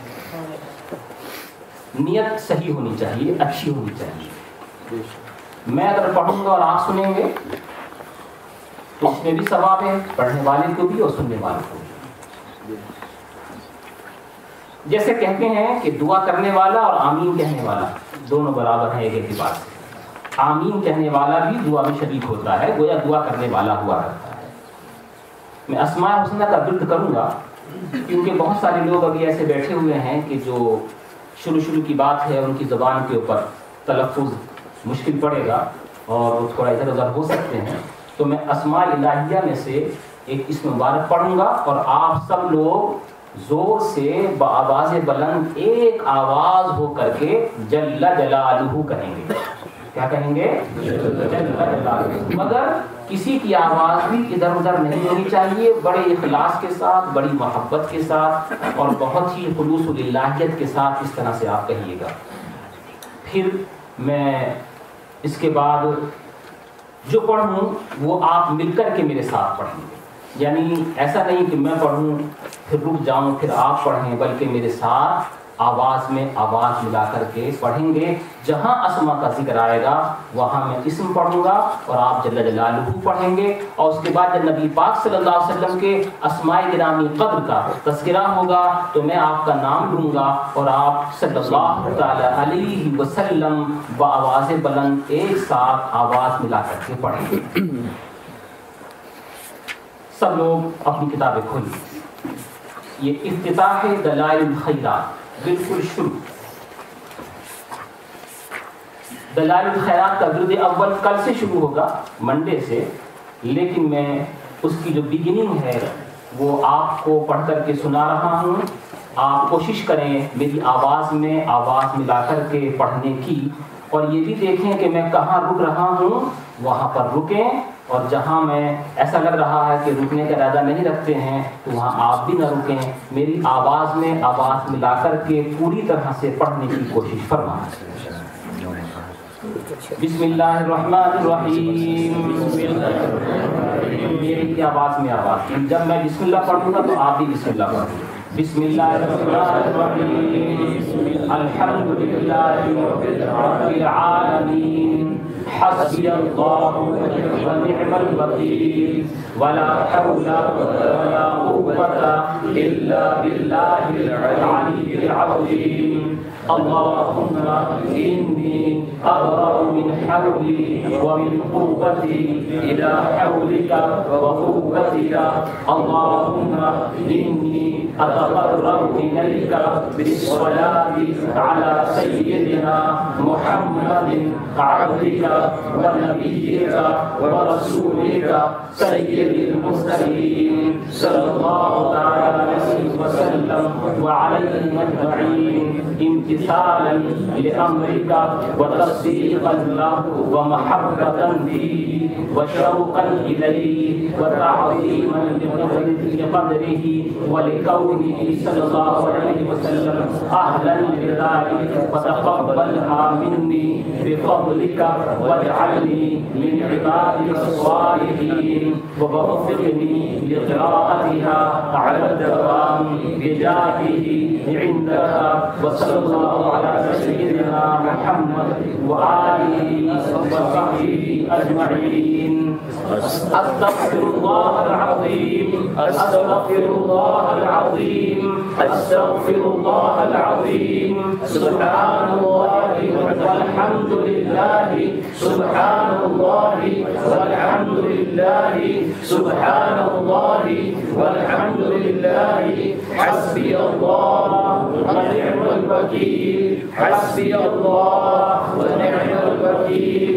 है। नियत सही होनी चाहिए, अच्छी होनी चाहिए। मैं अगर पढ़ूंगा और आप सुनेंगे तो इसमें भी सवाब है, पढ़ने वाले को भी और सुनने वाले को भी। जैसे कहते हैं कि दुआ करने वाला और आमीन कहने वाला दोनों बराबर है एक एतबार से। आमीन कहने वाला भी दुआ में शरीक होता है, गोया दुआ करने वाला हुआ करता है। मैं अस्माए हुस्ना का विर्द करूंगा क्योंकि बहुत सारे लोग अभी ऐसे बैठे हुए हैं कि जो शुरू शुरू की बात है उनकी ज़बान के ऊपर तलफ़्फ़ुज़ मुश्किल पड़ेगा और वो थोड़ा इधर उधर हो सकते हैं। तो मैं अस्माए इलाहिया में से एक इसम मुबारक पढ़ूंगा और आप सब लोग ज़ोर से बआवाज़ बुलंद एक आवाज़ हो करके जल्ला जलालुहु कहेंगे। क्या कहेंगे? मगर किसी की आवाज़ भी इधर उधर नहीं होनी चाहिए, बड़े इखलास के साथ, बड़ी मोहब्बत के साथ और बहुत ही खुलूस लिल्लाहियत के साथ इस तरह से आप कहिएगा। फिर मैं इसके बाद जो पढ़ूँ वो आप मिलकर के मेरे साथ पढ़ेंगे, यानी ऐसा नहीं कि मैं पढ़ूँ फिर रुक जाऊँ फिर आप पढ़ें, बल्कि मेरे साथ आवाज़ में आवाज़ मिला करके पढ़ेंगे। जहाँ अस्मा का जिक्र आएगा वहाँ मैं इस्म पढ़ूंगा और आप जल्ल जलालुहु पढ़ेंगे, और उसके बाद जब नबी पाक सल्लल्लाहु अलैहि वसल्लम के अस्माए गिरामी क़द्र का तज़किरा होगा तो मैं आपका नाम लूँगा और आप सल्लल्लाहु तआला अलैहि वसल्लम बआवाज़ बुलंद एक साथ आवाज़ मिला करके पढ़ेंगे। सब लोग अपनी किताबें खोलिए। ये इफ्तिताह है दलाइल खैरात, बिल्कुल शुरू। दलाइल खैरात का विर्द अव्वल कल से शुरू होगा, मंडे से, लेकिन मैं उसकी जो बिगिनिंग है वो आपको पढ़ करके सुना रहा हूँ। आप कोशिश करें मेरी आवाज़ में आवाज़ मिला करके पढ़ने की, और ये भी देखें कि मैं कहाँ रुक रहा हूँ, वहाँ पर रुकें और जहाँ मैं ऐसा लग रहा है कि रुकने का इरादा नहीं रखते हैं तो वहाँ आप भी न रुकें, मेरी आवाज़ में आवाज़ मिलाकर के पूरी तरह से पढ़ने की कोशिश फरमाएं। बिस्मिल्लाहिर्रहमानिर्रहीम। मेरी की आवाज़ में आवाज़, जब मैं बिस्मिल्लाह पढ़ूँगा तो आप भी बिस्मिल्लाह पढ़ें। बिस्मिल्लाहिर्रहमानिर्रहीम। अल्हम्दुलिल्लाहि रब्बिल आलमीन। हस्बियल्लाहु व निअमल वकील। वला हौला वला कुव्वता इल्ला बिल्लाहिल अलिय्यिल अज़ीम। अल्लाहुम्मा इन्नी अब्रअु मिन हौली व मिन कुव्वती इला हौलिका व कुव्वतिका। अल्लाहुम्मा इन्नी अतक़र्रबु इलैका बिस्सलाति अला सय्यिदिना मुहम्मदिन अब्दिका व नबिय्यिका व रसूलिका सय्यिदिल मुरसलीन सल्लल्लाहु तआला अलैहि वसल्लम व अलैहिम अजमईन इम्तिसालन लिअम्रिका व तस्दीक़न लहु व महब्बतन बिही व शौक़न इलैहि व तअज़ीमन लिक़दरिही व लिकौनिही सल्लल्लाहु अलैहि वसल्लम अहलन बिज़ालिक व तक़ब्बलहा मिन्नी बिफ़ज़लिका वजअलनी मिन इबादिका स्वालिहीन व वफ़्फ़िक़नी लिक़राअतिहा अला दवाम बिजाहिही इंदका व सल्लल्लाहु अला सय्यिदिना मुहम्मद व आलिहि व सहबिही अजमईन। अस्तग़फिरुल्लाहल अज़ीम अस्तग़फिरुल्लाहल अज़ीम अस्तग़फिरुल्लाहल अज़ीम। सुब्हानल्लाहि वल्हम्दुलिल्लाहि सुब्हानल्लाहि वल्हम्दुलिल्लाहि सुब्हानल्लाहि वल्हम्दुलिल्लाहि हस्बियल्लाह व निअमल वकील। हस्बियल्लाह व निअमल वकील।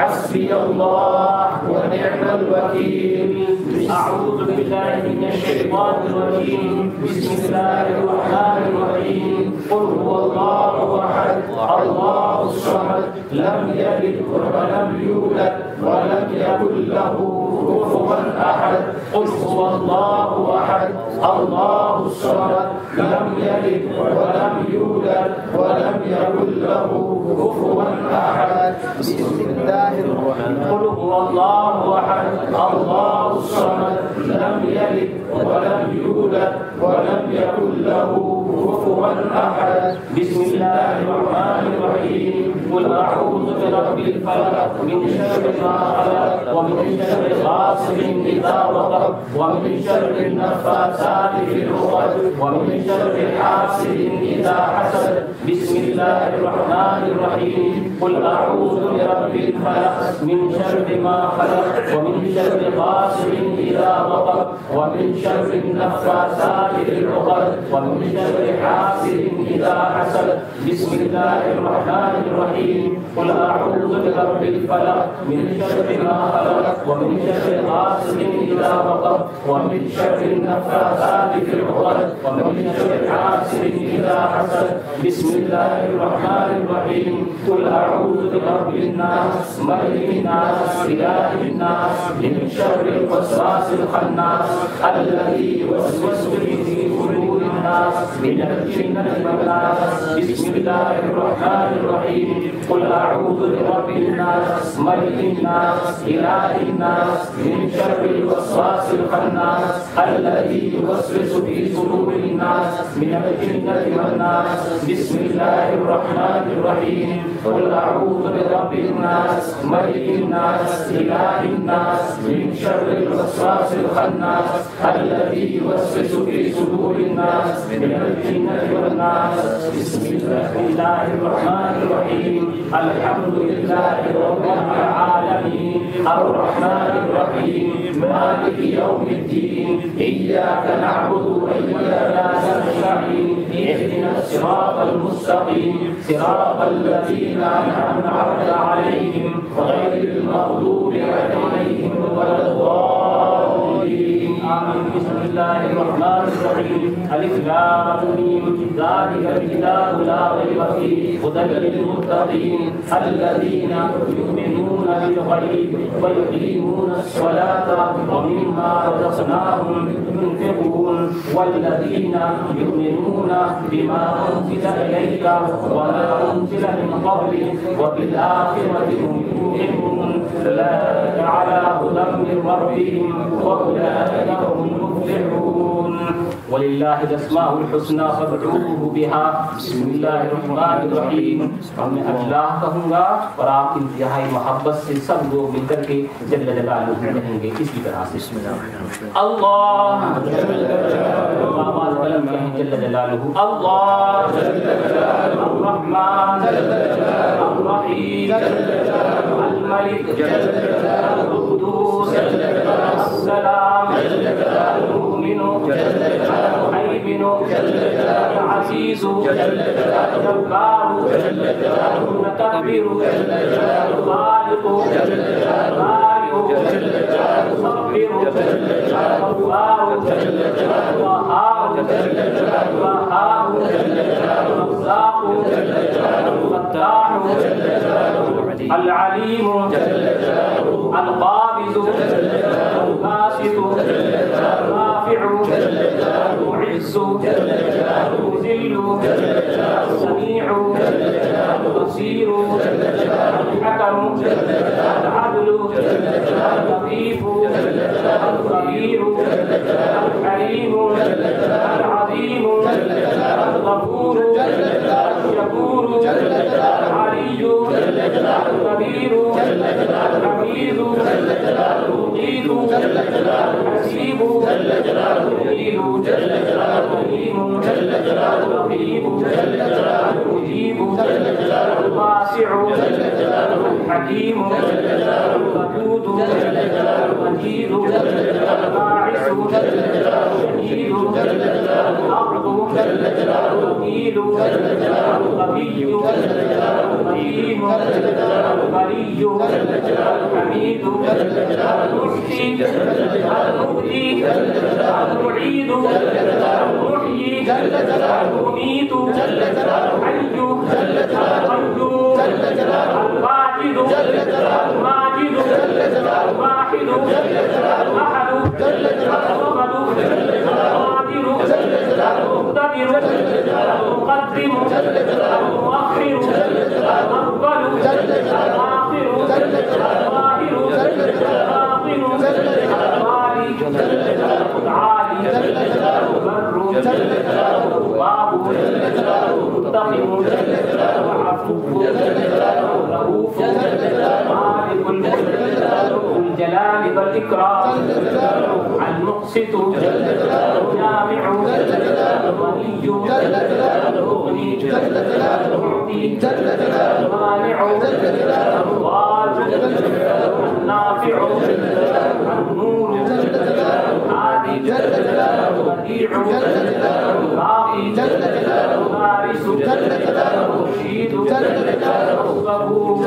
हस्बियल्लाह व निअमल वकील। अऊज़ु बिल्लाहि मिनश शैतानिर रजीम। बिस्मिल्लाहिर रहमानिर रहीम। कुल हुवल्लाहु अहद अल्लाहुस समद लम यलिद व लम यूलद व लम यकुल लहू कुफुवन अहद। कुल हुवल्लाहु अहद अल्लाहुस समद लम यलिद व लम यूलद व लम यकुल लहू कुफुवन अहद। बिस्मिल्लाहिर रहमानिर रहीम। कुल हुवल्लाहु अहद अल्लाहुस समद लम यलिद व लम यूलद व लम यकुल लहू कुफुवन अहद। बिस्मिल्लाहिर रहमानिर रहीम। कुल अऊज़ु बिरब्बिल फलक मिन शर्रि मा खलक व मिन शर्रि गासिकिन इज़ा वक़ब व मिन शर्रि नफ़्फ़ासाति फिल उक़द व मिन शर्रि हासिदिन इज़ा हसद। बिस्मिल्लाहिर रहमानिर रहीम। कुल अऊज़ु बिरब्बिल फलक मिन शर्रि मा खलक व मिन शर्रि गासिकिन इज़ा वक़ब व मिन शर्रि नफ़्फ़ासाति फिल उक़द व मिन शर्रि हासिदिन इज़ा हसद। बिस्मिल्लाहिर रहमानिर रहीम। कुल अऊज़ु बिरब्बिल फलक मिन शर्रि मा खलक व मिन शर्रि गासिकिन इज़ा वक़ब व मिन शर्रि नफ़्फ़ासाति फिल उक़द व मिन शर्रि हासिदिन इज़ा हसद। बिस्मिल्लाहिर रहमानिर रहीम। कुल अऊज़ु बिरब्बिन नास मलिकिन नास इलाहिन नास मिन शर्रिल वसवासिल खन्नास अल्लज़ी युवस्विसु फी सुदूरिन नास मिनल जिन्नति वन नास। बिस्मिल्लाहिर रहमानिर रहीम। कुल अऊज़ु बिरब्बिन नास मलिकिन नास इलाहिन नास मिन शर्रिल वसवासिल खन्नास अल्लज़ी युवस्विसु फी सुदूरिन नास मिनल जिन्नति वन नास। बिस्मिल्लाहिर रहमानिर रहीम। कुल अऊज़ु बिरब्बिन नास मलिकिन नास इलाहिन नास मिन शर्रिल वसवासिल खन्नास अल्लज़ी युवस्विसु फी सुदूरिन नास मिनल जिन्नति वन नास। बिस्मिल्लाहिर रहमानिर रहीम। अल्हम्दुलिल्लाहि रब्बिल आलमीन अर्रहमानिर रहीम मालिकि यौमिद्दीन इय्याका नअबुदु व इय्याका नस्तईन इहदिनस सिरातल मुस्तक़ीम सिरातल लज़ीना अनअमता अलैहिम गैरिल मग़दूबि अलैहिम वलद्दाल्लीन आमीन। बिस्मिल्लाहिर्रहमानिर्रहीम। अलिफ लाम मीम ज़ालिकल किताबु ला रैब फीह हुदल लिलमुत्तक़ीन अल्लज़ीना युमिनूना बिल गैब व युक़ीमूना अस्सलाता व मिम्मा रज़क़नाहुम युनफ़िक़ून वल्लज़ीना युमिनूना बिमा उनज़िला इलैका व मा उनज़िला मिन क़ब्लिक व बिल आखिरति हुम यूक़िनून उलाइका अला हुदन मिन रब्बिहिम व उलाइका हुमुल मुफ़्लिहून। वलिल्लाहिल अस्माउल हुस्ना फदऊहु बिहा। बिस्मिल्लाहिर्रहमानिर्रहीम। और मैं अल्लाह कहूँगा और आप इंतहाई मोहब्बत से सब लोग मिलकर के जल्ल जलालुहु कहेंगे इसी तरह से अल्लाह आवाज़ बुलंद कहें जल्ल जलालुहु अल्लाह अर्रहमान अर्रहीम अल मलिक अल कुद्दूस अस्सलाम अल मुमिनु المهيمن العزيز الجبار المتكبر الخالق البارئ المصور الغفار الوهاب الوهاب الرزاق الفتاح العليم القابض الباسط الرافع المعز المذل السميع البصير الحكم العدل اللطيف الخبير الحليم العظيم الغفور الشكور العلي الكبير الحميد المقيت الحسيب المجيد الرحيم الرقيب المجيب الواسع الحكيم الودود المجيد الباعث الشهيد الأرض الوكيل الغبي الرحيم البري الحميد المحيي المبدي المعيد المحيي المميت الحي القيوم الواجد الماجد الواحد الأحد الصمد القادر المقتدر المقدم المؤخر الأول الآخر الظاهر الباطن الوالي العالي البر الوهاب المنتقم العفو الرؤوف مالك الملك ذو الجلال والإكرام المقسط الجامع الغني المغني المعطي المانع الضار النافع النور الهادي البديع الباقي الوارث المرشد الصبور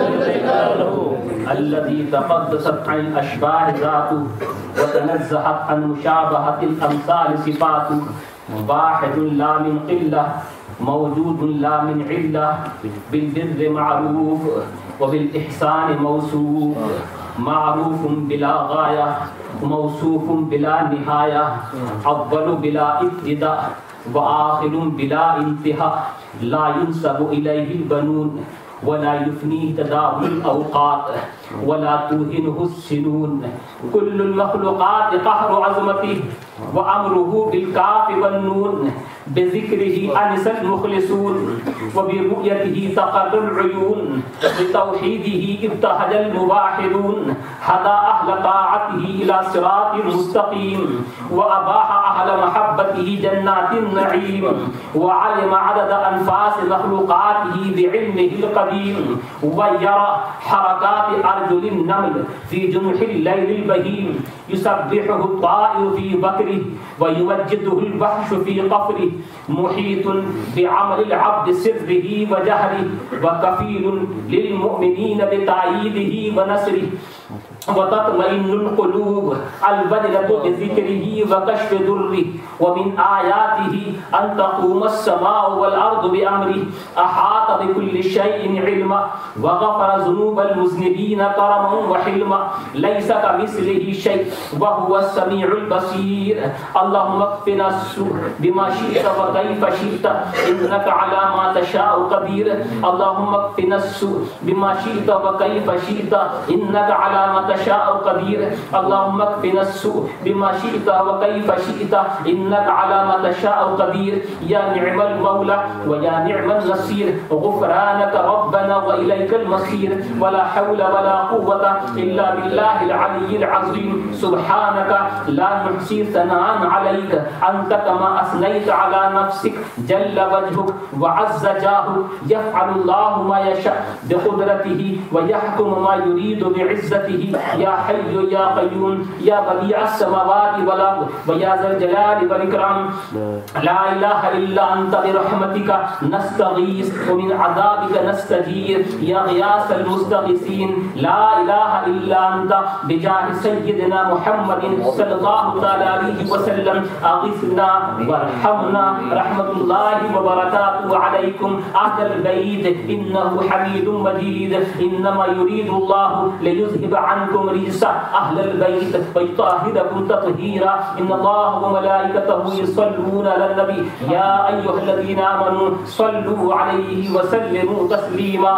الذي تقدست عن الأشباه ذاته وتنزهت عن مشابهة الأمثال صفاته واحد لا من قلة موجود لا من علة بالبر معروف وبالإحسان موصوف معروف بلا غاية موصوف بلا نهاية أول بلا ابتداء وآخر بلا انتهاء لا ينسب إليه البنون ولا يفنيه تداول الأوقات ولا توهنه السنون كل المخلوقات قهر عظمته وأمره بالكاف والنون بذكره أنس المخلصون وبرؤيته تقر العيون بتوحيده ابتهج الموحدون هدى أهل طاعته إلى صراط مستقيم وأباح أهل محبته جنات النعيم وعلم عدد أنفاس مخلوقاته بعلمه القديم ويرى حركات أرجل النمل في جنح الليل البهيم يسبحه الطائر في بكره ويوجده الوحش في قفره محيط بعمل العبد سره وجهره وكفيل للمؤمنين بتأييده ونصره وتطمئن القلوب البدلة بذكره وكشف ضره ومن آياته أن تقوم السماء والأرض بأمره أحاط بكل شيء علما وغفر ذنوب المذنبين كرما وحلما ليس كمثله شيء وهو السميع البصير اللهم اكفنا السوء بما شئت وكيف شئت إنك على ما تشاء قدير اللهم اكفنا السوء بما شئت وكيف شئت إنك على ما تشاء قدير اللهم اكفنا السوء بما شئت وكيف شئت إنك على ما تشاء قدير يا نعم المولى ويا نعم النصير غفرانك ربنا وإليك المصير ولا حول ولا قوة إلا بالله العلي العظيم سبحانك لا نحصي ثناء عليك أنت كما أثنيت على نفسك جل وجهك وعز جاهك يفعل الله ما يشاء بقدرته ويحكم ما يريد بعزته يا حي يا قيوم يا بديع السماوات والأرض ويا ذا الجلال والإكرام لا إله إلا أنت برحمتك نستغيث ومن عذابك نستجير يا غياث المستغيثين لا إله إلا أنت بجاه سيدنا محمد صلى الله عليه وسلم أغثنا وارحمنا رحمة الله وبركاته عليكم أهل البيت إنه حميد مجيد إنما يريد الله ليذهب عنكم رجس أهل البيت ويطهركم تطهيرا إن الله وملائكته يصلون على النبي يا أيها الذين آمنوا صلوا عليه وسلموا تسليما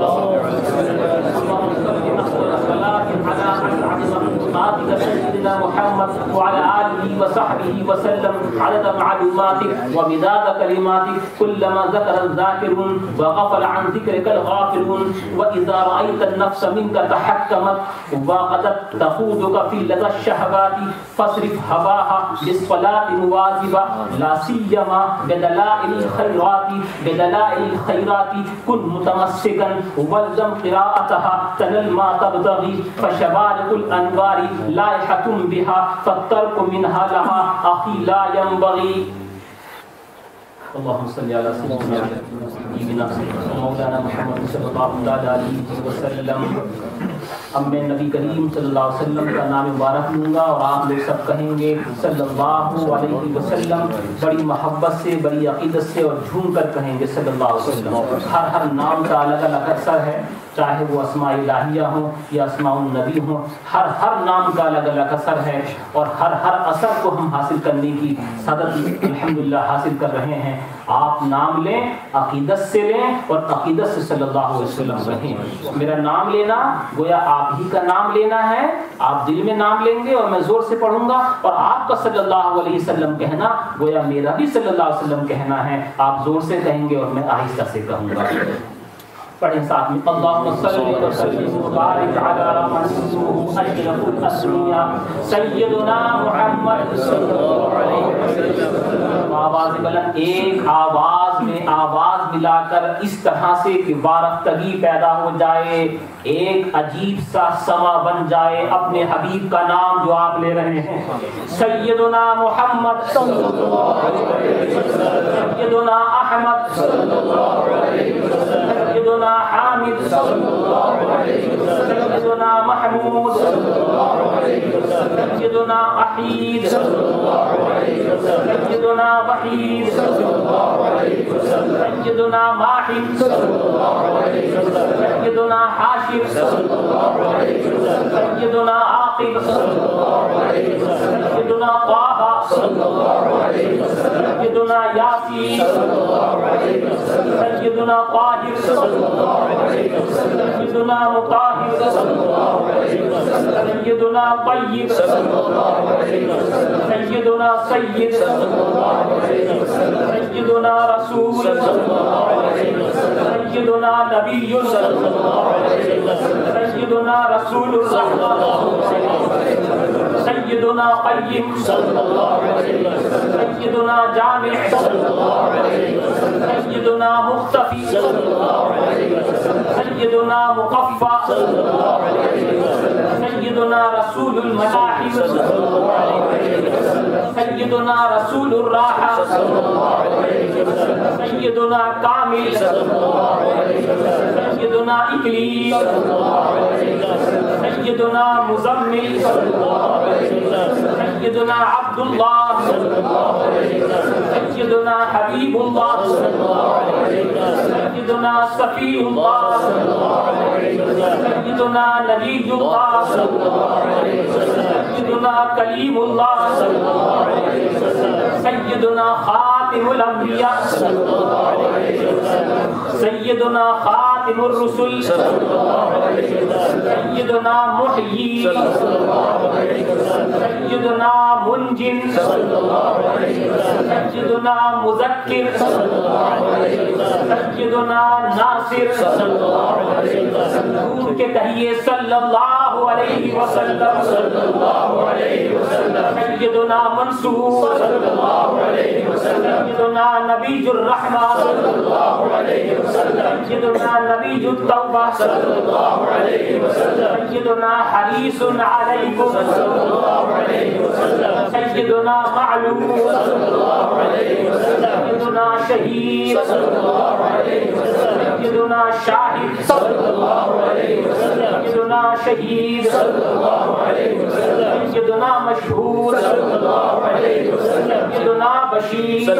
اللهم صل أفضل الصلاة على أسعد مخلوقاتك سيدنا محمد وعلى آله وصحبه وسلم عدد معلوماتك ومداد كلماتك كلما ذكر الذاكرون وغفل عن ذكرك الغافلون وإذا رأيت النفس منك تحكمت وباغتت تقودك في لدى الشهوات فاصرف هواها بالصلاة مواظبة لا سيما بدلائل الخيرات بدلائل الخيرات كن متمسكا والزم قراءتها تنل ما تبتغي فشبارق الأنوار لائحة بها فالترك منها لها أخي لا ينبغي اللهم صل على سيدنا مولانا محمد صلی اللہ علیہ وسلم اب میں نبی کریم صلی اللہ علیہ وسلم کا نام مبارک لوں گا اور آپ لوگ سب کہیں گے صلی اللہ علیہ وسلم بڑی محبت سے بڑی عقیدت سے اور جھوم کر کہیں گے صلی اللہ علیہ وسلم ہر ہر نام کا الگ الگ اثر ہے چاہے وہ اسماء الہیہ ہوں یا اسماء النبی ہوں ہر ہر نام کا الگ الگ اثر ہے اور ہر ہر اثر کو ہم حاصل کرنے کی صدد الحمدللہ حاصل کر رہے ہیں آپ نام لیں عقیدت سے لیں اور عقیدت سے صلی اللہ علیہ وسلم رہیں میرا نام لینا گویا آپ ہی کا نام لینا ہے آپ دل میں نام لیں گے اور میں زور سے پڑھوں گا اور آپ کا صلی اللہ علیہ وسلم کہنا گویا میرا بھی صلی اللہ علیہ وسلم کہنا ہے آپ زور سے کہیں گے اور میں آہستہ سے کہوں گا پڑھیں ساتھ میں اللہم صلی وسلم وبارک علی من اسمہ اشرف الاسمیاء سیدنا محمد صلی اللہ علیہ وسلم آواز بلند ایک آواز میں آواز ملا کر اس طرح سے کہ وارفتگی پیدا ہو جائے ایک عجیب سا سما بن جائے اپنے حبیب کا نام جو آپ لے رہے ہیں سیدنا محمد صلی اللہ علیہ وسلم سیدنا احمد صلی اللہ علیہ وسلم سیدنا حامد صلی اللہ علیہ وسلم سیدنا محمود صلی اللہ علیہ وسلم سیدنا احید صلی اللہ علیہ وسلم سیدنا وحید صلی اللہ علیہ وسلم سیدنا ماحد صلی اللہ علیہ وسلم سیدنا حاشر صلی اللہ علیہ وسلم سیدنا عاقب صلی اللہ علیہ وسلم سیدنا طه صلی اللہ علیہ وسلم سیدنا یاسین صلی اللہ علیہ وسلم سیدنا طاہر صلی اللہ علیہ وسلم سیدنا مطہر صلی اللہ علیہ وسلم سیدنا طیب صلی اللہ علیہ وسلم سیدنا سید صلی اللہ علیہ وسلم سیدنا رسول صلی اللہ علیہ وسلم سیدنا نبی صلی اللہ علیہ وسلم سیدنا رسول اللہ سیدنا قیم صلی اللہ علیہ وسلم سیدنا جامع صلی اللہ علیہ وسلم سیدنا مختفی صلی اللہ علیہ وسلم سیدنا مقفع صلی اللہ علیہ وسلم سیدنا رسول الملاحم صلی اللہ علیہ وسلم سیدنا رسول الراحہ صلی اللہ علیہ وسلم سیدنا کامل صلی اللہ علیہ وسلم سیدنا سیدنا اکلیل سیدنا مزمل سیدنا عبداللہ سیدنا حبیب اللہ سیدنا صفی اللہ سیدنا نبی اللہ سیدنا کلیم اللہ سیدنا خاتم الانبیاء سیدنا خاتم الرسل سیدنا محیی سیدنا منجن سیدنا مذکر سیدنا ناصر حضور کے کہیے صلی اللہ علیہ وسلم سیدنا منصور سیدنا نبی الرحمہ سیدنا نبی التوبہ سیدنا حریص علیکم سیدنا معلوم سیدنا شہید سیدنا شاہد سیدنا شہید سیدنا مشہور سیدنا بشیر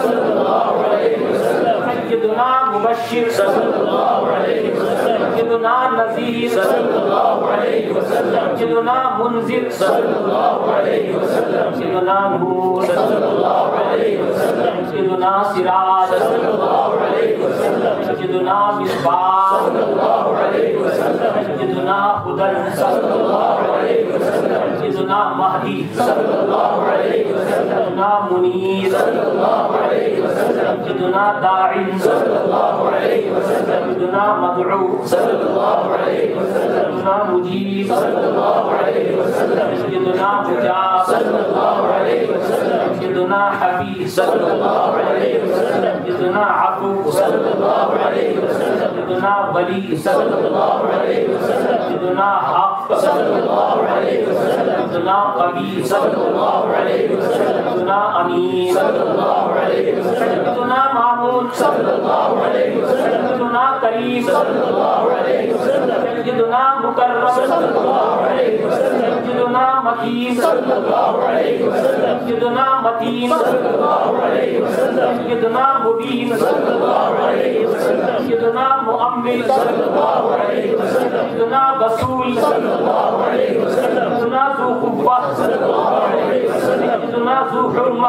سیدنا مبشر سیدنا نذیر سیدنا منذر سیدنا نور سیدنا سراج سیدنا مصباح سیدنا ہدی سیدنا مہدی سیدنا منیر سیدنا داعی سیدنا مدعو سیدنا مجیب سیدنا مجاب سیدنا حبیب سیدنا عفو سیدنا ولی سیدنا حق سیدنا قوی سیدنا امین سیدنا مامون سیدنا کریم سیدنا مکرم سیدنا مکین سیدنا متین سیدنا مبین سیدنا مؤمن سیدنا بصول سیدنا ذو قوة سیدنا ذو حرمة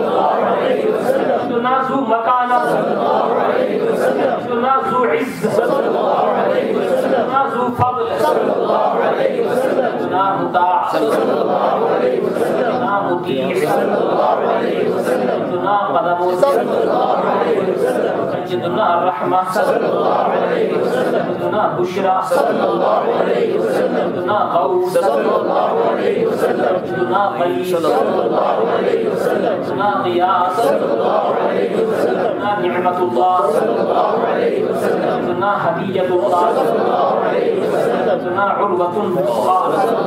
سیدنا ذو مکانہ سیدنا ذو عز سیدنا ذو فضل سیدنا مطاع سیدنا مطیع سیدنا قدم سیدنا الرحمہ سیدنا بشرا سیدنا غوث سیدنا غیث سیدنا غیاث سیدنا نعمت اللہ سیدنا حدیت اللہ سیدنا عروۃ الوثقی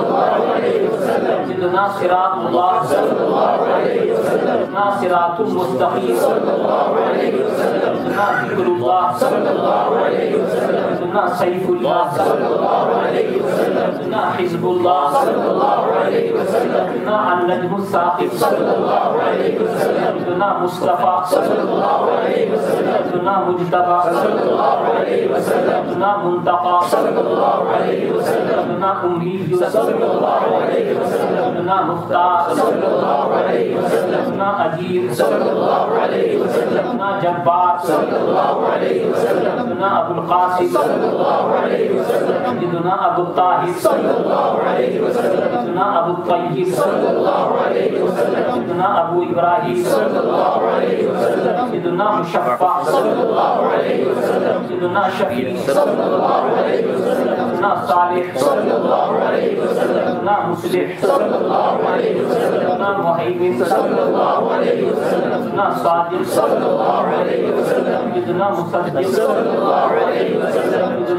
سیدنا صراط اللہ سیدنا صراط المستقیم سیدنا ذکر اللہ سیدنا سیف اللہ سیدنا حزب اللہ سیدنا النجم الثاقب سیدنا مصطفیٰ سیدنا مجتبی سیدنا منتقی سیدنا امی سیدنا مختار سیدنا عجیب سیدنا جبار سیدنا ابو القاسم سیدنا ابو الطاہر سیدنا ابو الطیب سیدنا ابو ابراہیم سیدنا مشفع سیدنا شفیع سیدنا صالح سیدنا مصلح سیدنا مہیمن سیدنا صادق سیدنا مصدق سیدنا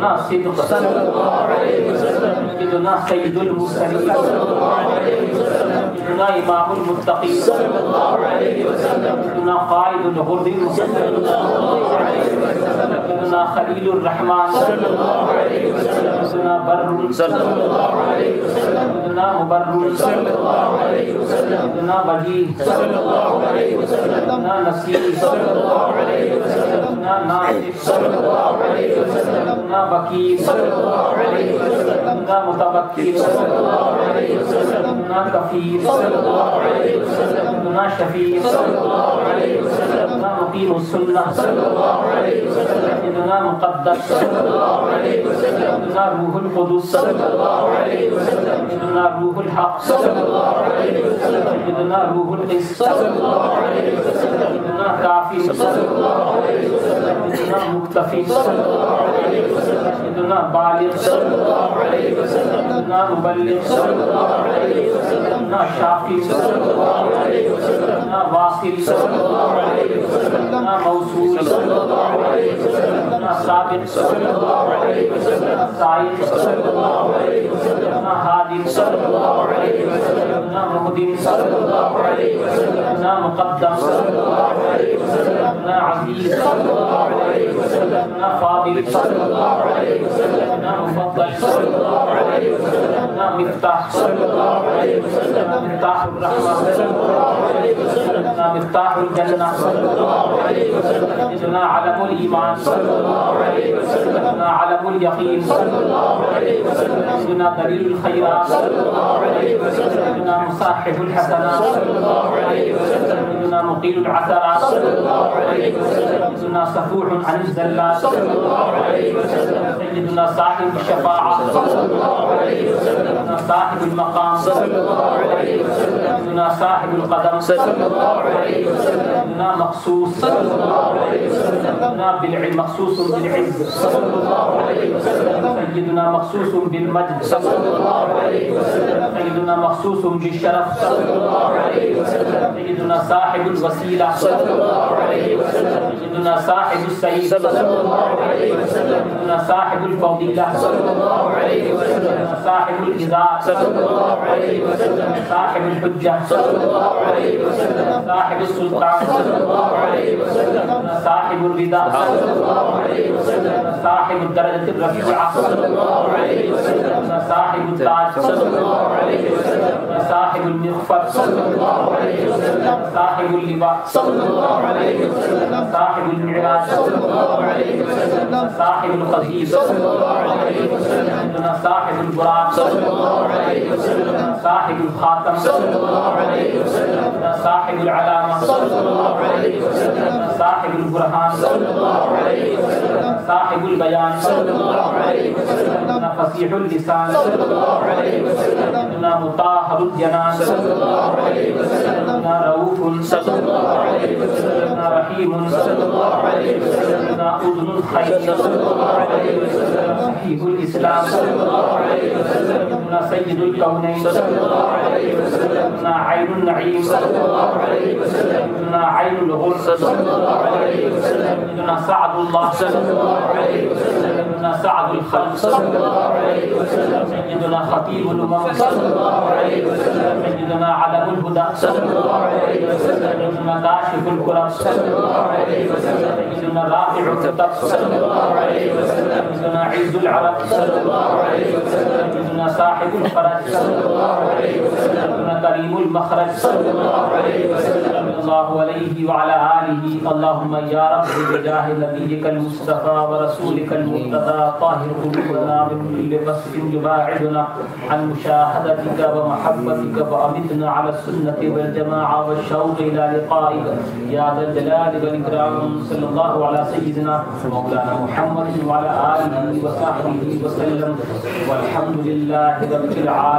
سیدنا صدق صلی اللہ علیہ وسلم، سیدنا سید المرسلین صلی اللہ علیہ وسلم، سیدنا امام المتقین صلی اللہ علیہ وسلم، سیدنا قائد الغر صلی اللہ علیہ وسلم، سیدنا خلیل الرحمن صلی اللہ علیہ وسلم، سیدنا بر صلی اللہ علیہ وسلم، سیدنا مبر صلی اللہ علیہ وسلم، سیدنا بدیع صلی اللہ علیہ وسلم، سیدنا نصیر صلی اللہ علیہ وسلم، سیدنا ناصف صلی اللہ علیہ وسلم، سیدنا وکیل صلی اللہ علیہ وسلم، سیدنا متوکل صلی اللہ علیہ وسلم، سیدنا کفیل صلی اللہ علیہ وسلم، سیدنا شفیع صلی اللہ علیہ وسلم، سیدنا مقیم السنہ صلی اللہ علیہ وسلم، سیدنا مقدس صلی اللہ علیہ وسلم، سیدنا روح القدس صلی اللہ علیہ وسلم، سیدنا روح الحق صلی اللہ علیہ وسلم، سیدنا روح القدس صلی اللہ علیہ وسلم، سیدنا کافی صلی اللہ علیہ وسلم، سیدنا مکتفی صلی اللہ علیہ وسلم، سیدنا بالغ صلی اللہ علیہ وسلم، سیدنا مبلغ صلی اللہ علیہ وسلم، سیدنا شافی صلی اللہ علیہ وسلم، سیدنا واصل صلی اللہ علیہ وسلم، سیدنا موصول صلی اللہ علیہ وسلم، سیدنا سابق صلی اللہ علیہ وسلم، سائق صلی اللہ علیہ وسلم، سیدنا ہادی صلی اللہ علیہ وسلم، سیدنا مہدی صلی اللہ علیہ وسلم، سیدنا مقدم صلی اللہ علیہ وسلم، سیدنا عزیز صلی اللہ علیہ وسلم، سیدنا فاضل صلی اللہ علیہ وسلم، سیدنا مفضل صلی اللہ علیہ وسلم، سیدنا مفتاح صلی اللہ علیہ وسلم، مفتاح الرحمہ صلی اللہ علیہ وسلم، سیدنا مفتاح الجنہ صلی اللہ علیہ وسلم، سیدنا علم الایمان صلی اللہ علیہ وسلم، سیدنا علم الیقین صلی اللہ علیہ وسلم، سیدنا دلیل الخیرات صلی اللہ علیہ وسلم، سیدنا مصاحب الحسنات صلی اللہ علیہ وسلم، سیدنا مقیل العثرات صلی اللہ علیہ وسلم، سیدنا صفوح عن الزلات صلی اللہ علیہ وسلم، سیدنا صاحب الشفاعة صلی اللہ علیہ وسلم، سیدنا صاحب المقام صلی اللہ علیہ وسلم، سیدنا صاحب القدم صلی اللہ علیہ وسلم، سیدنا مخصوص صلی اللہ علیہ وسلم، سیدنا بالعلم مخصوص بالعز صلی اللہ علیہ وسلم، سیدنا مخصوص بالمجد صلی اللہ علیہ وسلم، سیدنا مخصوص بالشرف صلی اللہ علیہ وسلم، سیدنا صاحب الوسیلہ صلی اللہ علیہ وسلم، سیدنا صاحب السعید صلی اللہ علیہ وسلم، سیدنا صاحب الفضیلہ صلی اللہ علیہ وسلم، صاحب الإذاعة صلی اللہ علیہ وسلم، صاحب الحجہ صلی اللہ علیہ وسلم، صاحب السلطان صلی اللہ علیہ وسلم، صاحب الرضا صلی اللہ علیہ وسلم، صاحب الدرجة الرفيعة صلی اللہ علیہ وسلم، صاحب التاج صلی اللہ علیہ وسلم، صاحب المغفر صلی اللہ علیہ وسلم، صاحب اللواء صلی اللہ علیہ وسلم، صاحب المعراج صلی اللہ علیہ وسلم، صاحب القدیر صلی اللہ علیہ وسلم، صاحب البراق صلی اللہ علیہ وسلم، صاحب الخاتم صلی اللہ علیہ وسلم، صاحب العلامہ صلی اللہ علیہ وسلم، صاحب البرہان صلی اللہ علیہ وسلم، صاحب البیان صلی اللہ علیہ وسلم، فصیح اللسان صلی اللہ علیہ وسلم، مطہر الجنان صلی اللہ علیہ وسلم، رؤوف صلی اللہ علیہ وسلم، رحیم صلی اللہ علیہ وسلم، اذن الخیر صلی اللہ علیہ وسلم، صحیح الاسلام صلی اللہ علیہ وسلم، سید الکونین صلی اللہ علیہ وسلم، عین النعیم صلی اللہ علیہ وسلم، عین الغر صلی اللہ علیہ وسلم، سعد اللہ صلی اللہ علیہ وسلم، سعد الخلق صلی اللہ علیہ وسلم، سیدنا خطیب الامم صلی اللہ علیہ وسلم، سیدنا علم الہدى صلی اللہ علیہ وسلم، سیدنا کاشف الکرب صلی اللہ علیہ وسلم، سیدنا رافع الخطب صلی اللہ علیہ وسلم، سیدنا عز العرب صلی اللہ علیہ وسلم، سیدنا صاحب الفرج صلی اللہ علیہ وسلم، سیدنا کریم المخرج صلی اللہ علیہ وسلم، اللہ علیہ وعلى آلہ، اللہم یا رب بجاہ نبیک المصطفى ورسولک المرتضى طاہر قلوبنا من كل وصف يباعدنا عن مشاهدتك ومحبتك وأمتنا على السنة والجماعة والشوق إلى لقائك يا ذا الجلال والإكرام، صلى الله على سيدنا مولانا محمد وعلى آله وصحبه وسلم، والحمد لله رب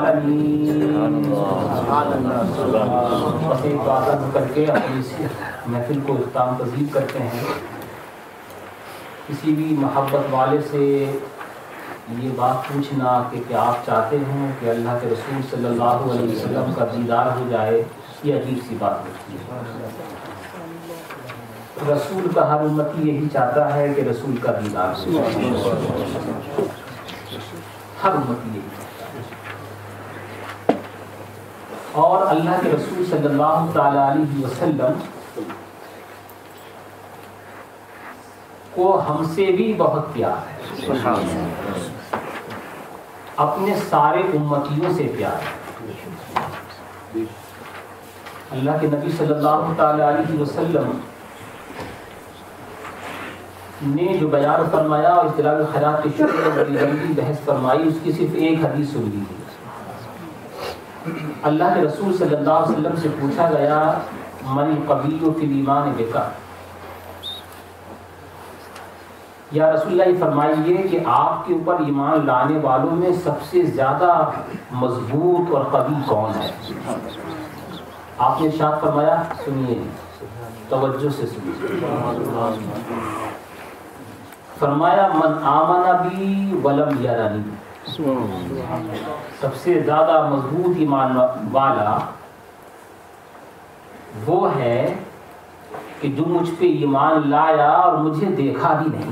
العالمين۔ بس ایک بات کر کے اپنی محفل کو اختتام پذیر کرتے ہیں۔ کسی بھی محبت والے سے یہ بات پوچھنا کہ کیا آپ چاہتے ہیں کہ اللہ کے رسول صلی اللہ علیہ وسلم کا دیدار ہو جائے، یہ عجیب سی بات ہوتی ہے۔ رسول کا ہر امتی یہی چاہتا ہے کہ رسول کا دیدار ہو جائے۔ ہر امتی یہی چاہتا ہے. اور اللہ کے رسول صلی اللہ تعالی علیہ وسلم کو ہم سے بھی بہت پیار ہے, اپنے سارے امتیوں سے پیار ہے. اللہ کے نبی صلی اللہ تعالی علیہ وسلم نے جو بیان فرمایا اور اصطلاح الخیرات کے شروع میں بڑی لمبی بحث فرمائی, اس کی صرف ایک حدیث سن لی تھی. اللہ کے رسول صلی اللہ علیہ وسلم سے پوچھا گیا من القوی فی الایمان بک, یا رسول اللہ یہ فرمائیے کہ آپ کے اوپر ایمان لانے والوں میں سب سے زیادہ مضبوط اور قوی کون ہے؟ آپ نے ارشاد فرمایا, سنیے توجہ سے سنیے, فرمایا من آمن بی ولم یرنی, سب سے زیادہ مضبوط ایمان والا وہ ہے کہ جو مجھ پہ ایمان لایا اور مجھے دیکھا بھی نہیں,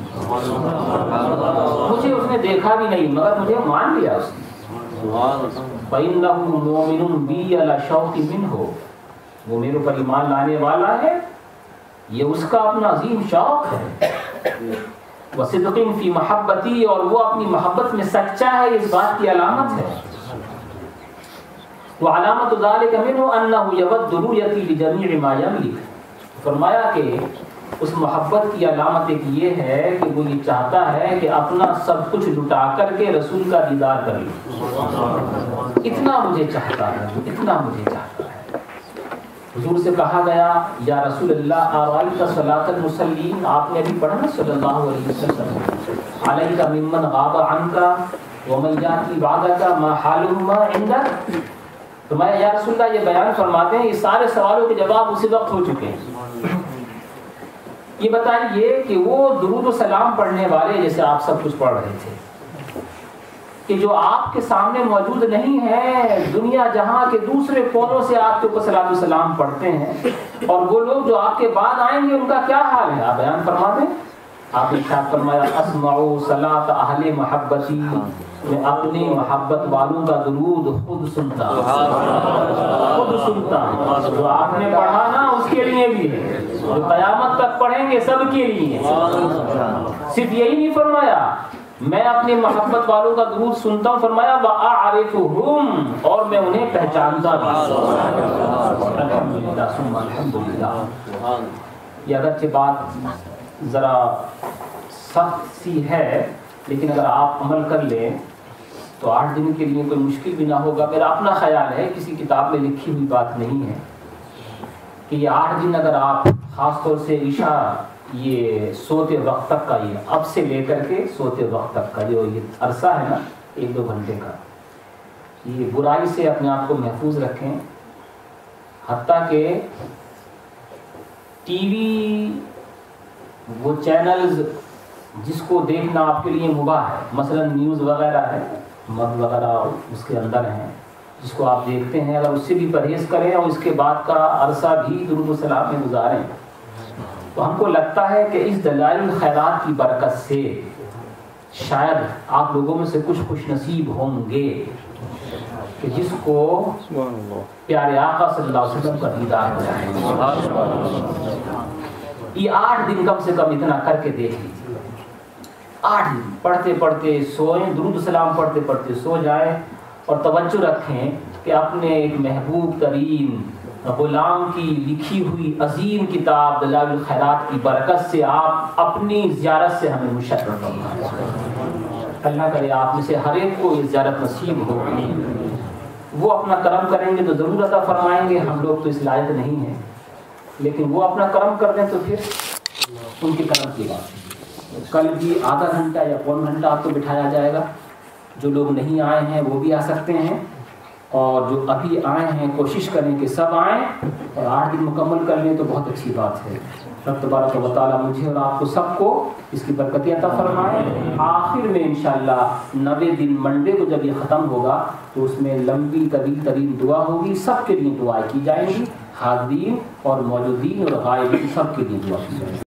مجھے اس نے دیکھا بھی نہیں مگر مجھے مان لیا اس نے. فَإِنَّهُ مُؤْمِنٌ بِي عَلَى شَوْقٍ مِّنْهُ, وہ میرے اوپر ایمان لانے والا ہے, یہ اس کا اپنا عظیم شوق ہے. وَصِدْقٍ فِي مَحَبَّتِي, اور وہ اپنی محبت میں سچا ہے, اس بات کی علامت ہے. وَعَلَامَةُ ذَلِكَ مِنْهُ أَنَّهُ يَوَدُّ رُؤْيَتِي لِجَمِيعِ مَا يَمْلِكُ, فرمایا کہ اس محبت کی علامت ایک یہ ہے کہ وہ یہ چاہتا ہے کہ اپنا سب کچھ لٹا کر کے رسول کا دیدار کر لے. اتنا مجھے چاہتا ہے, اتنا مجھے چاہتا ہے. حضور سے کہا گیا یا رسول اللہ آرائیت صلاۃ المصلین, آپ نے ابھی پڑھا نا صلی اللہ علیہ وسلم, علیک ممن غاب عنک ومن یاتی بعدک ما حالهم عندک, فرمایا یا رسول اللہ یہ بیان فرماتے ہیں, یہ سارے سوالوں کے جواب اسی وقت ہو چکے ہیں. یہ بتائیے کہ وہ درود و سلام پڑھنے والے جیسے آپ سب کچھ پڑھ رہے تھے, کہ جو آپ کے سامنے موجود نہیں ہے, دنیا جہاں کے دوسرے کونوں سے آپ کے اوپر صلاۃ و سلام پڑھتے ہیں, اور وہ لوگ جو آپ کے بعد آئیں گے ان کا کیا حال ہے, آپ بیان فرما دیں. آپ نے ارشاد فرمایا اسمعوا صلاۃ اہل محبتی, میں اپنی محبت والوں کا درود خود سنتا خود سنتا جو آپ نے پڑھا نا اس کے لیے بھی ہے, جو قیامت تک پڑھیں گے سب کے لیے. صرف یہی نہیں فرمایا میں اپنی محبت والوں کا درود سنتا ہوں, فرمایا وَأَعْرِفُهُمْ, اور میں انہیں پہچانتا بھی. الحمدللہ ثم الحمدللہ. یہ اگرچہ بات ذرا سخت سی ہے, لیکن اگر آپ عمل کر لیں تو آٹھ دن کے لیے کوئی مشکل بھی نہ ہوگا. میرا اپنا خیال ہے, کسی کتاب میں لکھی ہوئی بات نہیں ہے, کہ یہ آٹھ دن اگر آپ خاص طور سے عشاء یہ سوتے وقت تک کا, یہ اب سے لے کر کے سوتے وقت تک کا جو یہ عرصہ ہے نا ایک دو گھنٹے کا, یہ برائی سے اپنے آپ کو محفوظ رکھیں. حتیٰ کہ ٹی وی وہ چینلز جس کو دیکھنا آپ کے لیے مباح ہے, مثلا نیوز وغیرہ ہے, مرد وغیرہ اس کے اندر ہیں, جس کو آپ دیکھتے ہیں, اگر اس سے بھی پرہیز کریں اور اس کے بعد کا عرصہ بھی درود و سلام میں گزاریں, تو ہم کو لگتا ہے کہ اس دلائل الخیرات کی برکت سے شاید آپ لوگوں میں سے کچھ خوش نصیب ہوں گے کہ جس کو پیارے آقا صلی اللہ علیہ وسلم کا دیدار ہو جائے. یہ آٹھ دن کم سے کم اتنا کر کے دیکھ لیجیے. آٹھ دن پڑھتے پڑھتے سوئیں, درود السلام پڑھتے پڑھتے سو جائیں, اور توجہ رکھیں کہ اپنے ایک محبوب ترین غلام کی لکھی ہوئی عظیم کتاب دلائل الخیرات کی برکت سے آپ اپنی زیارت سے ہمیں مشرف فرمائیں. اللہ کرے آپ میں سے ہر ایک کو یہ زیارت نصیب ہو. وہ اپنا کرم کریں گے تو ضرور عطا فرمائیں گے, ہم لوگ تو اس لائق نہیں ہیں, لیکن وہ اپنا کرم کر دیں تو پھر ان کے کرم کی بات ہے. کل بھی آدھا گھنٹہ یا پون گھنٹہ آپ کو بٹھایا جائے گا. جو لوگ نہیں آئے ہیں وہ بھی آ سکتے ہیں, اور جو ابھی آئے ہیں کوشش کریں کہ سب آئیں اور آٹھ دن مکمل کر لیں تو بہت اچھی بات ہے. رب تبارک و تعالیٰ مجھے اور آپ کو سب کو اس کی برکتیں عطا فرمائے. آخر میں انشاءاللہ نوے دن منڈے کو جب یہ ختم ہوگا تو اس میں لمبی طویل ترین دعا ہوگی, سب کے لیے دعائیں کی جائیں گی, حاضرین اور موجودین اور غائبین سب کے لیے دعا کی جائے گی.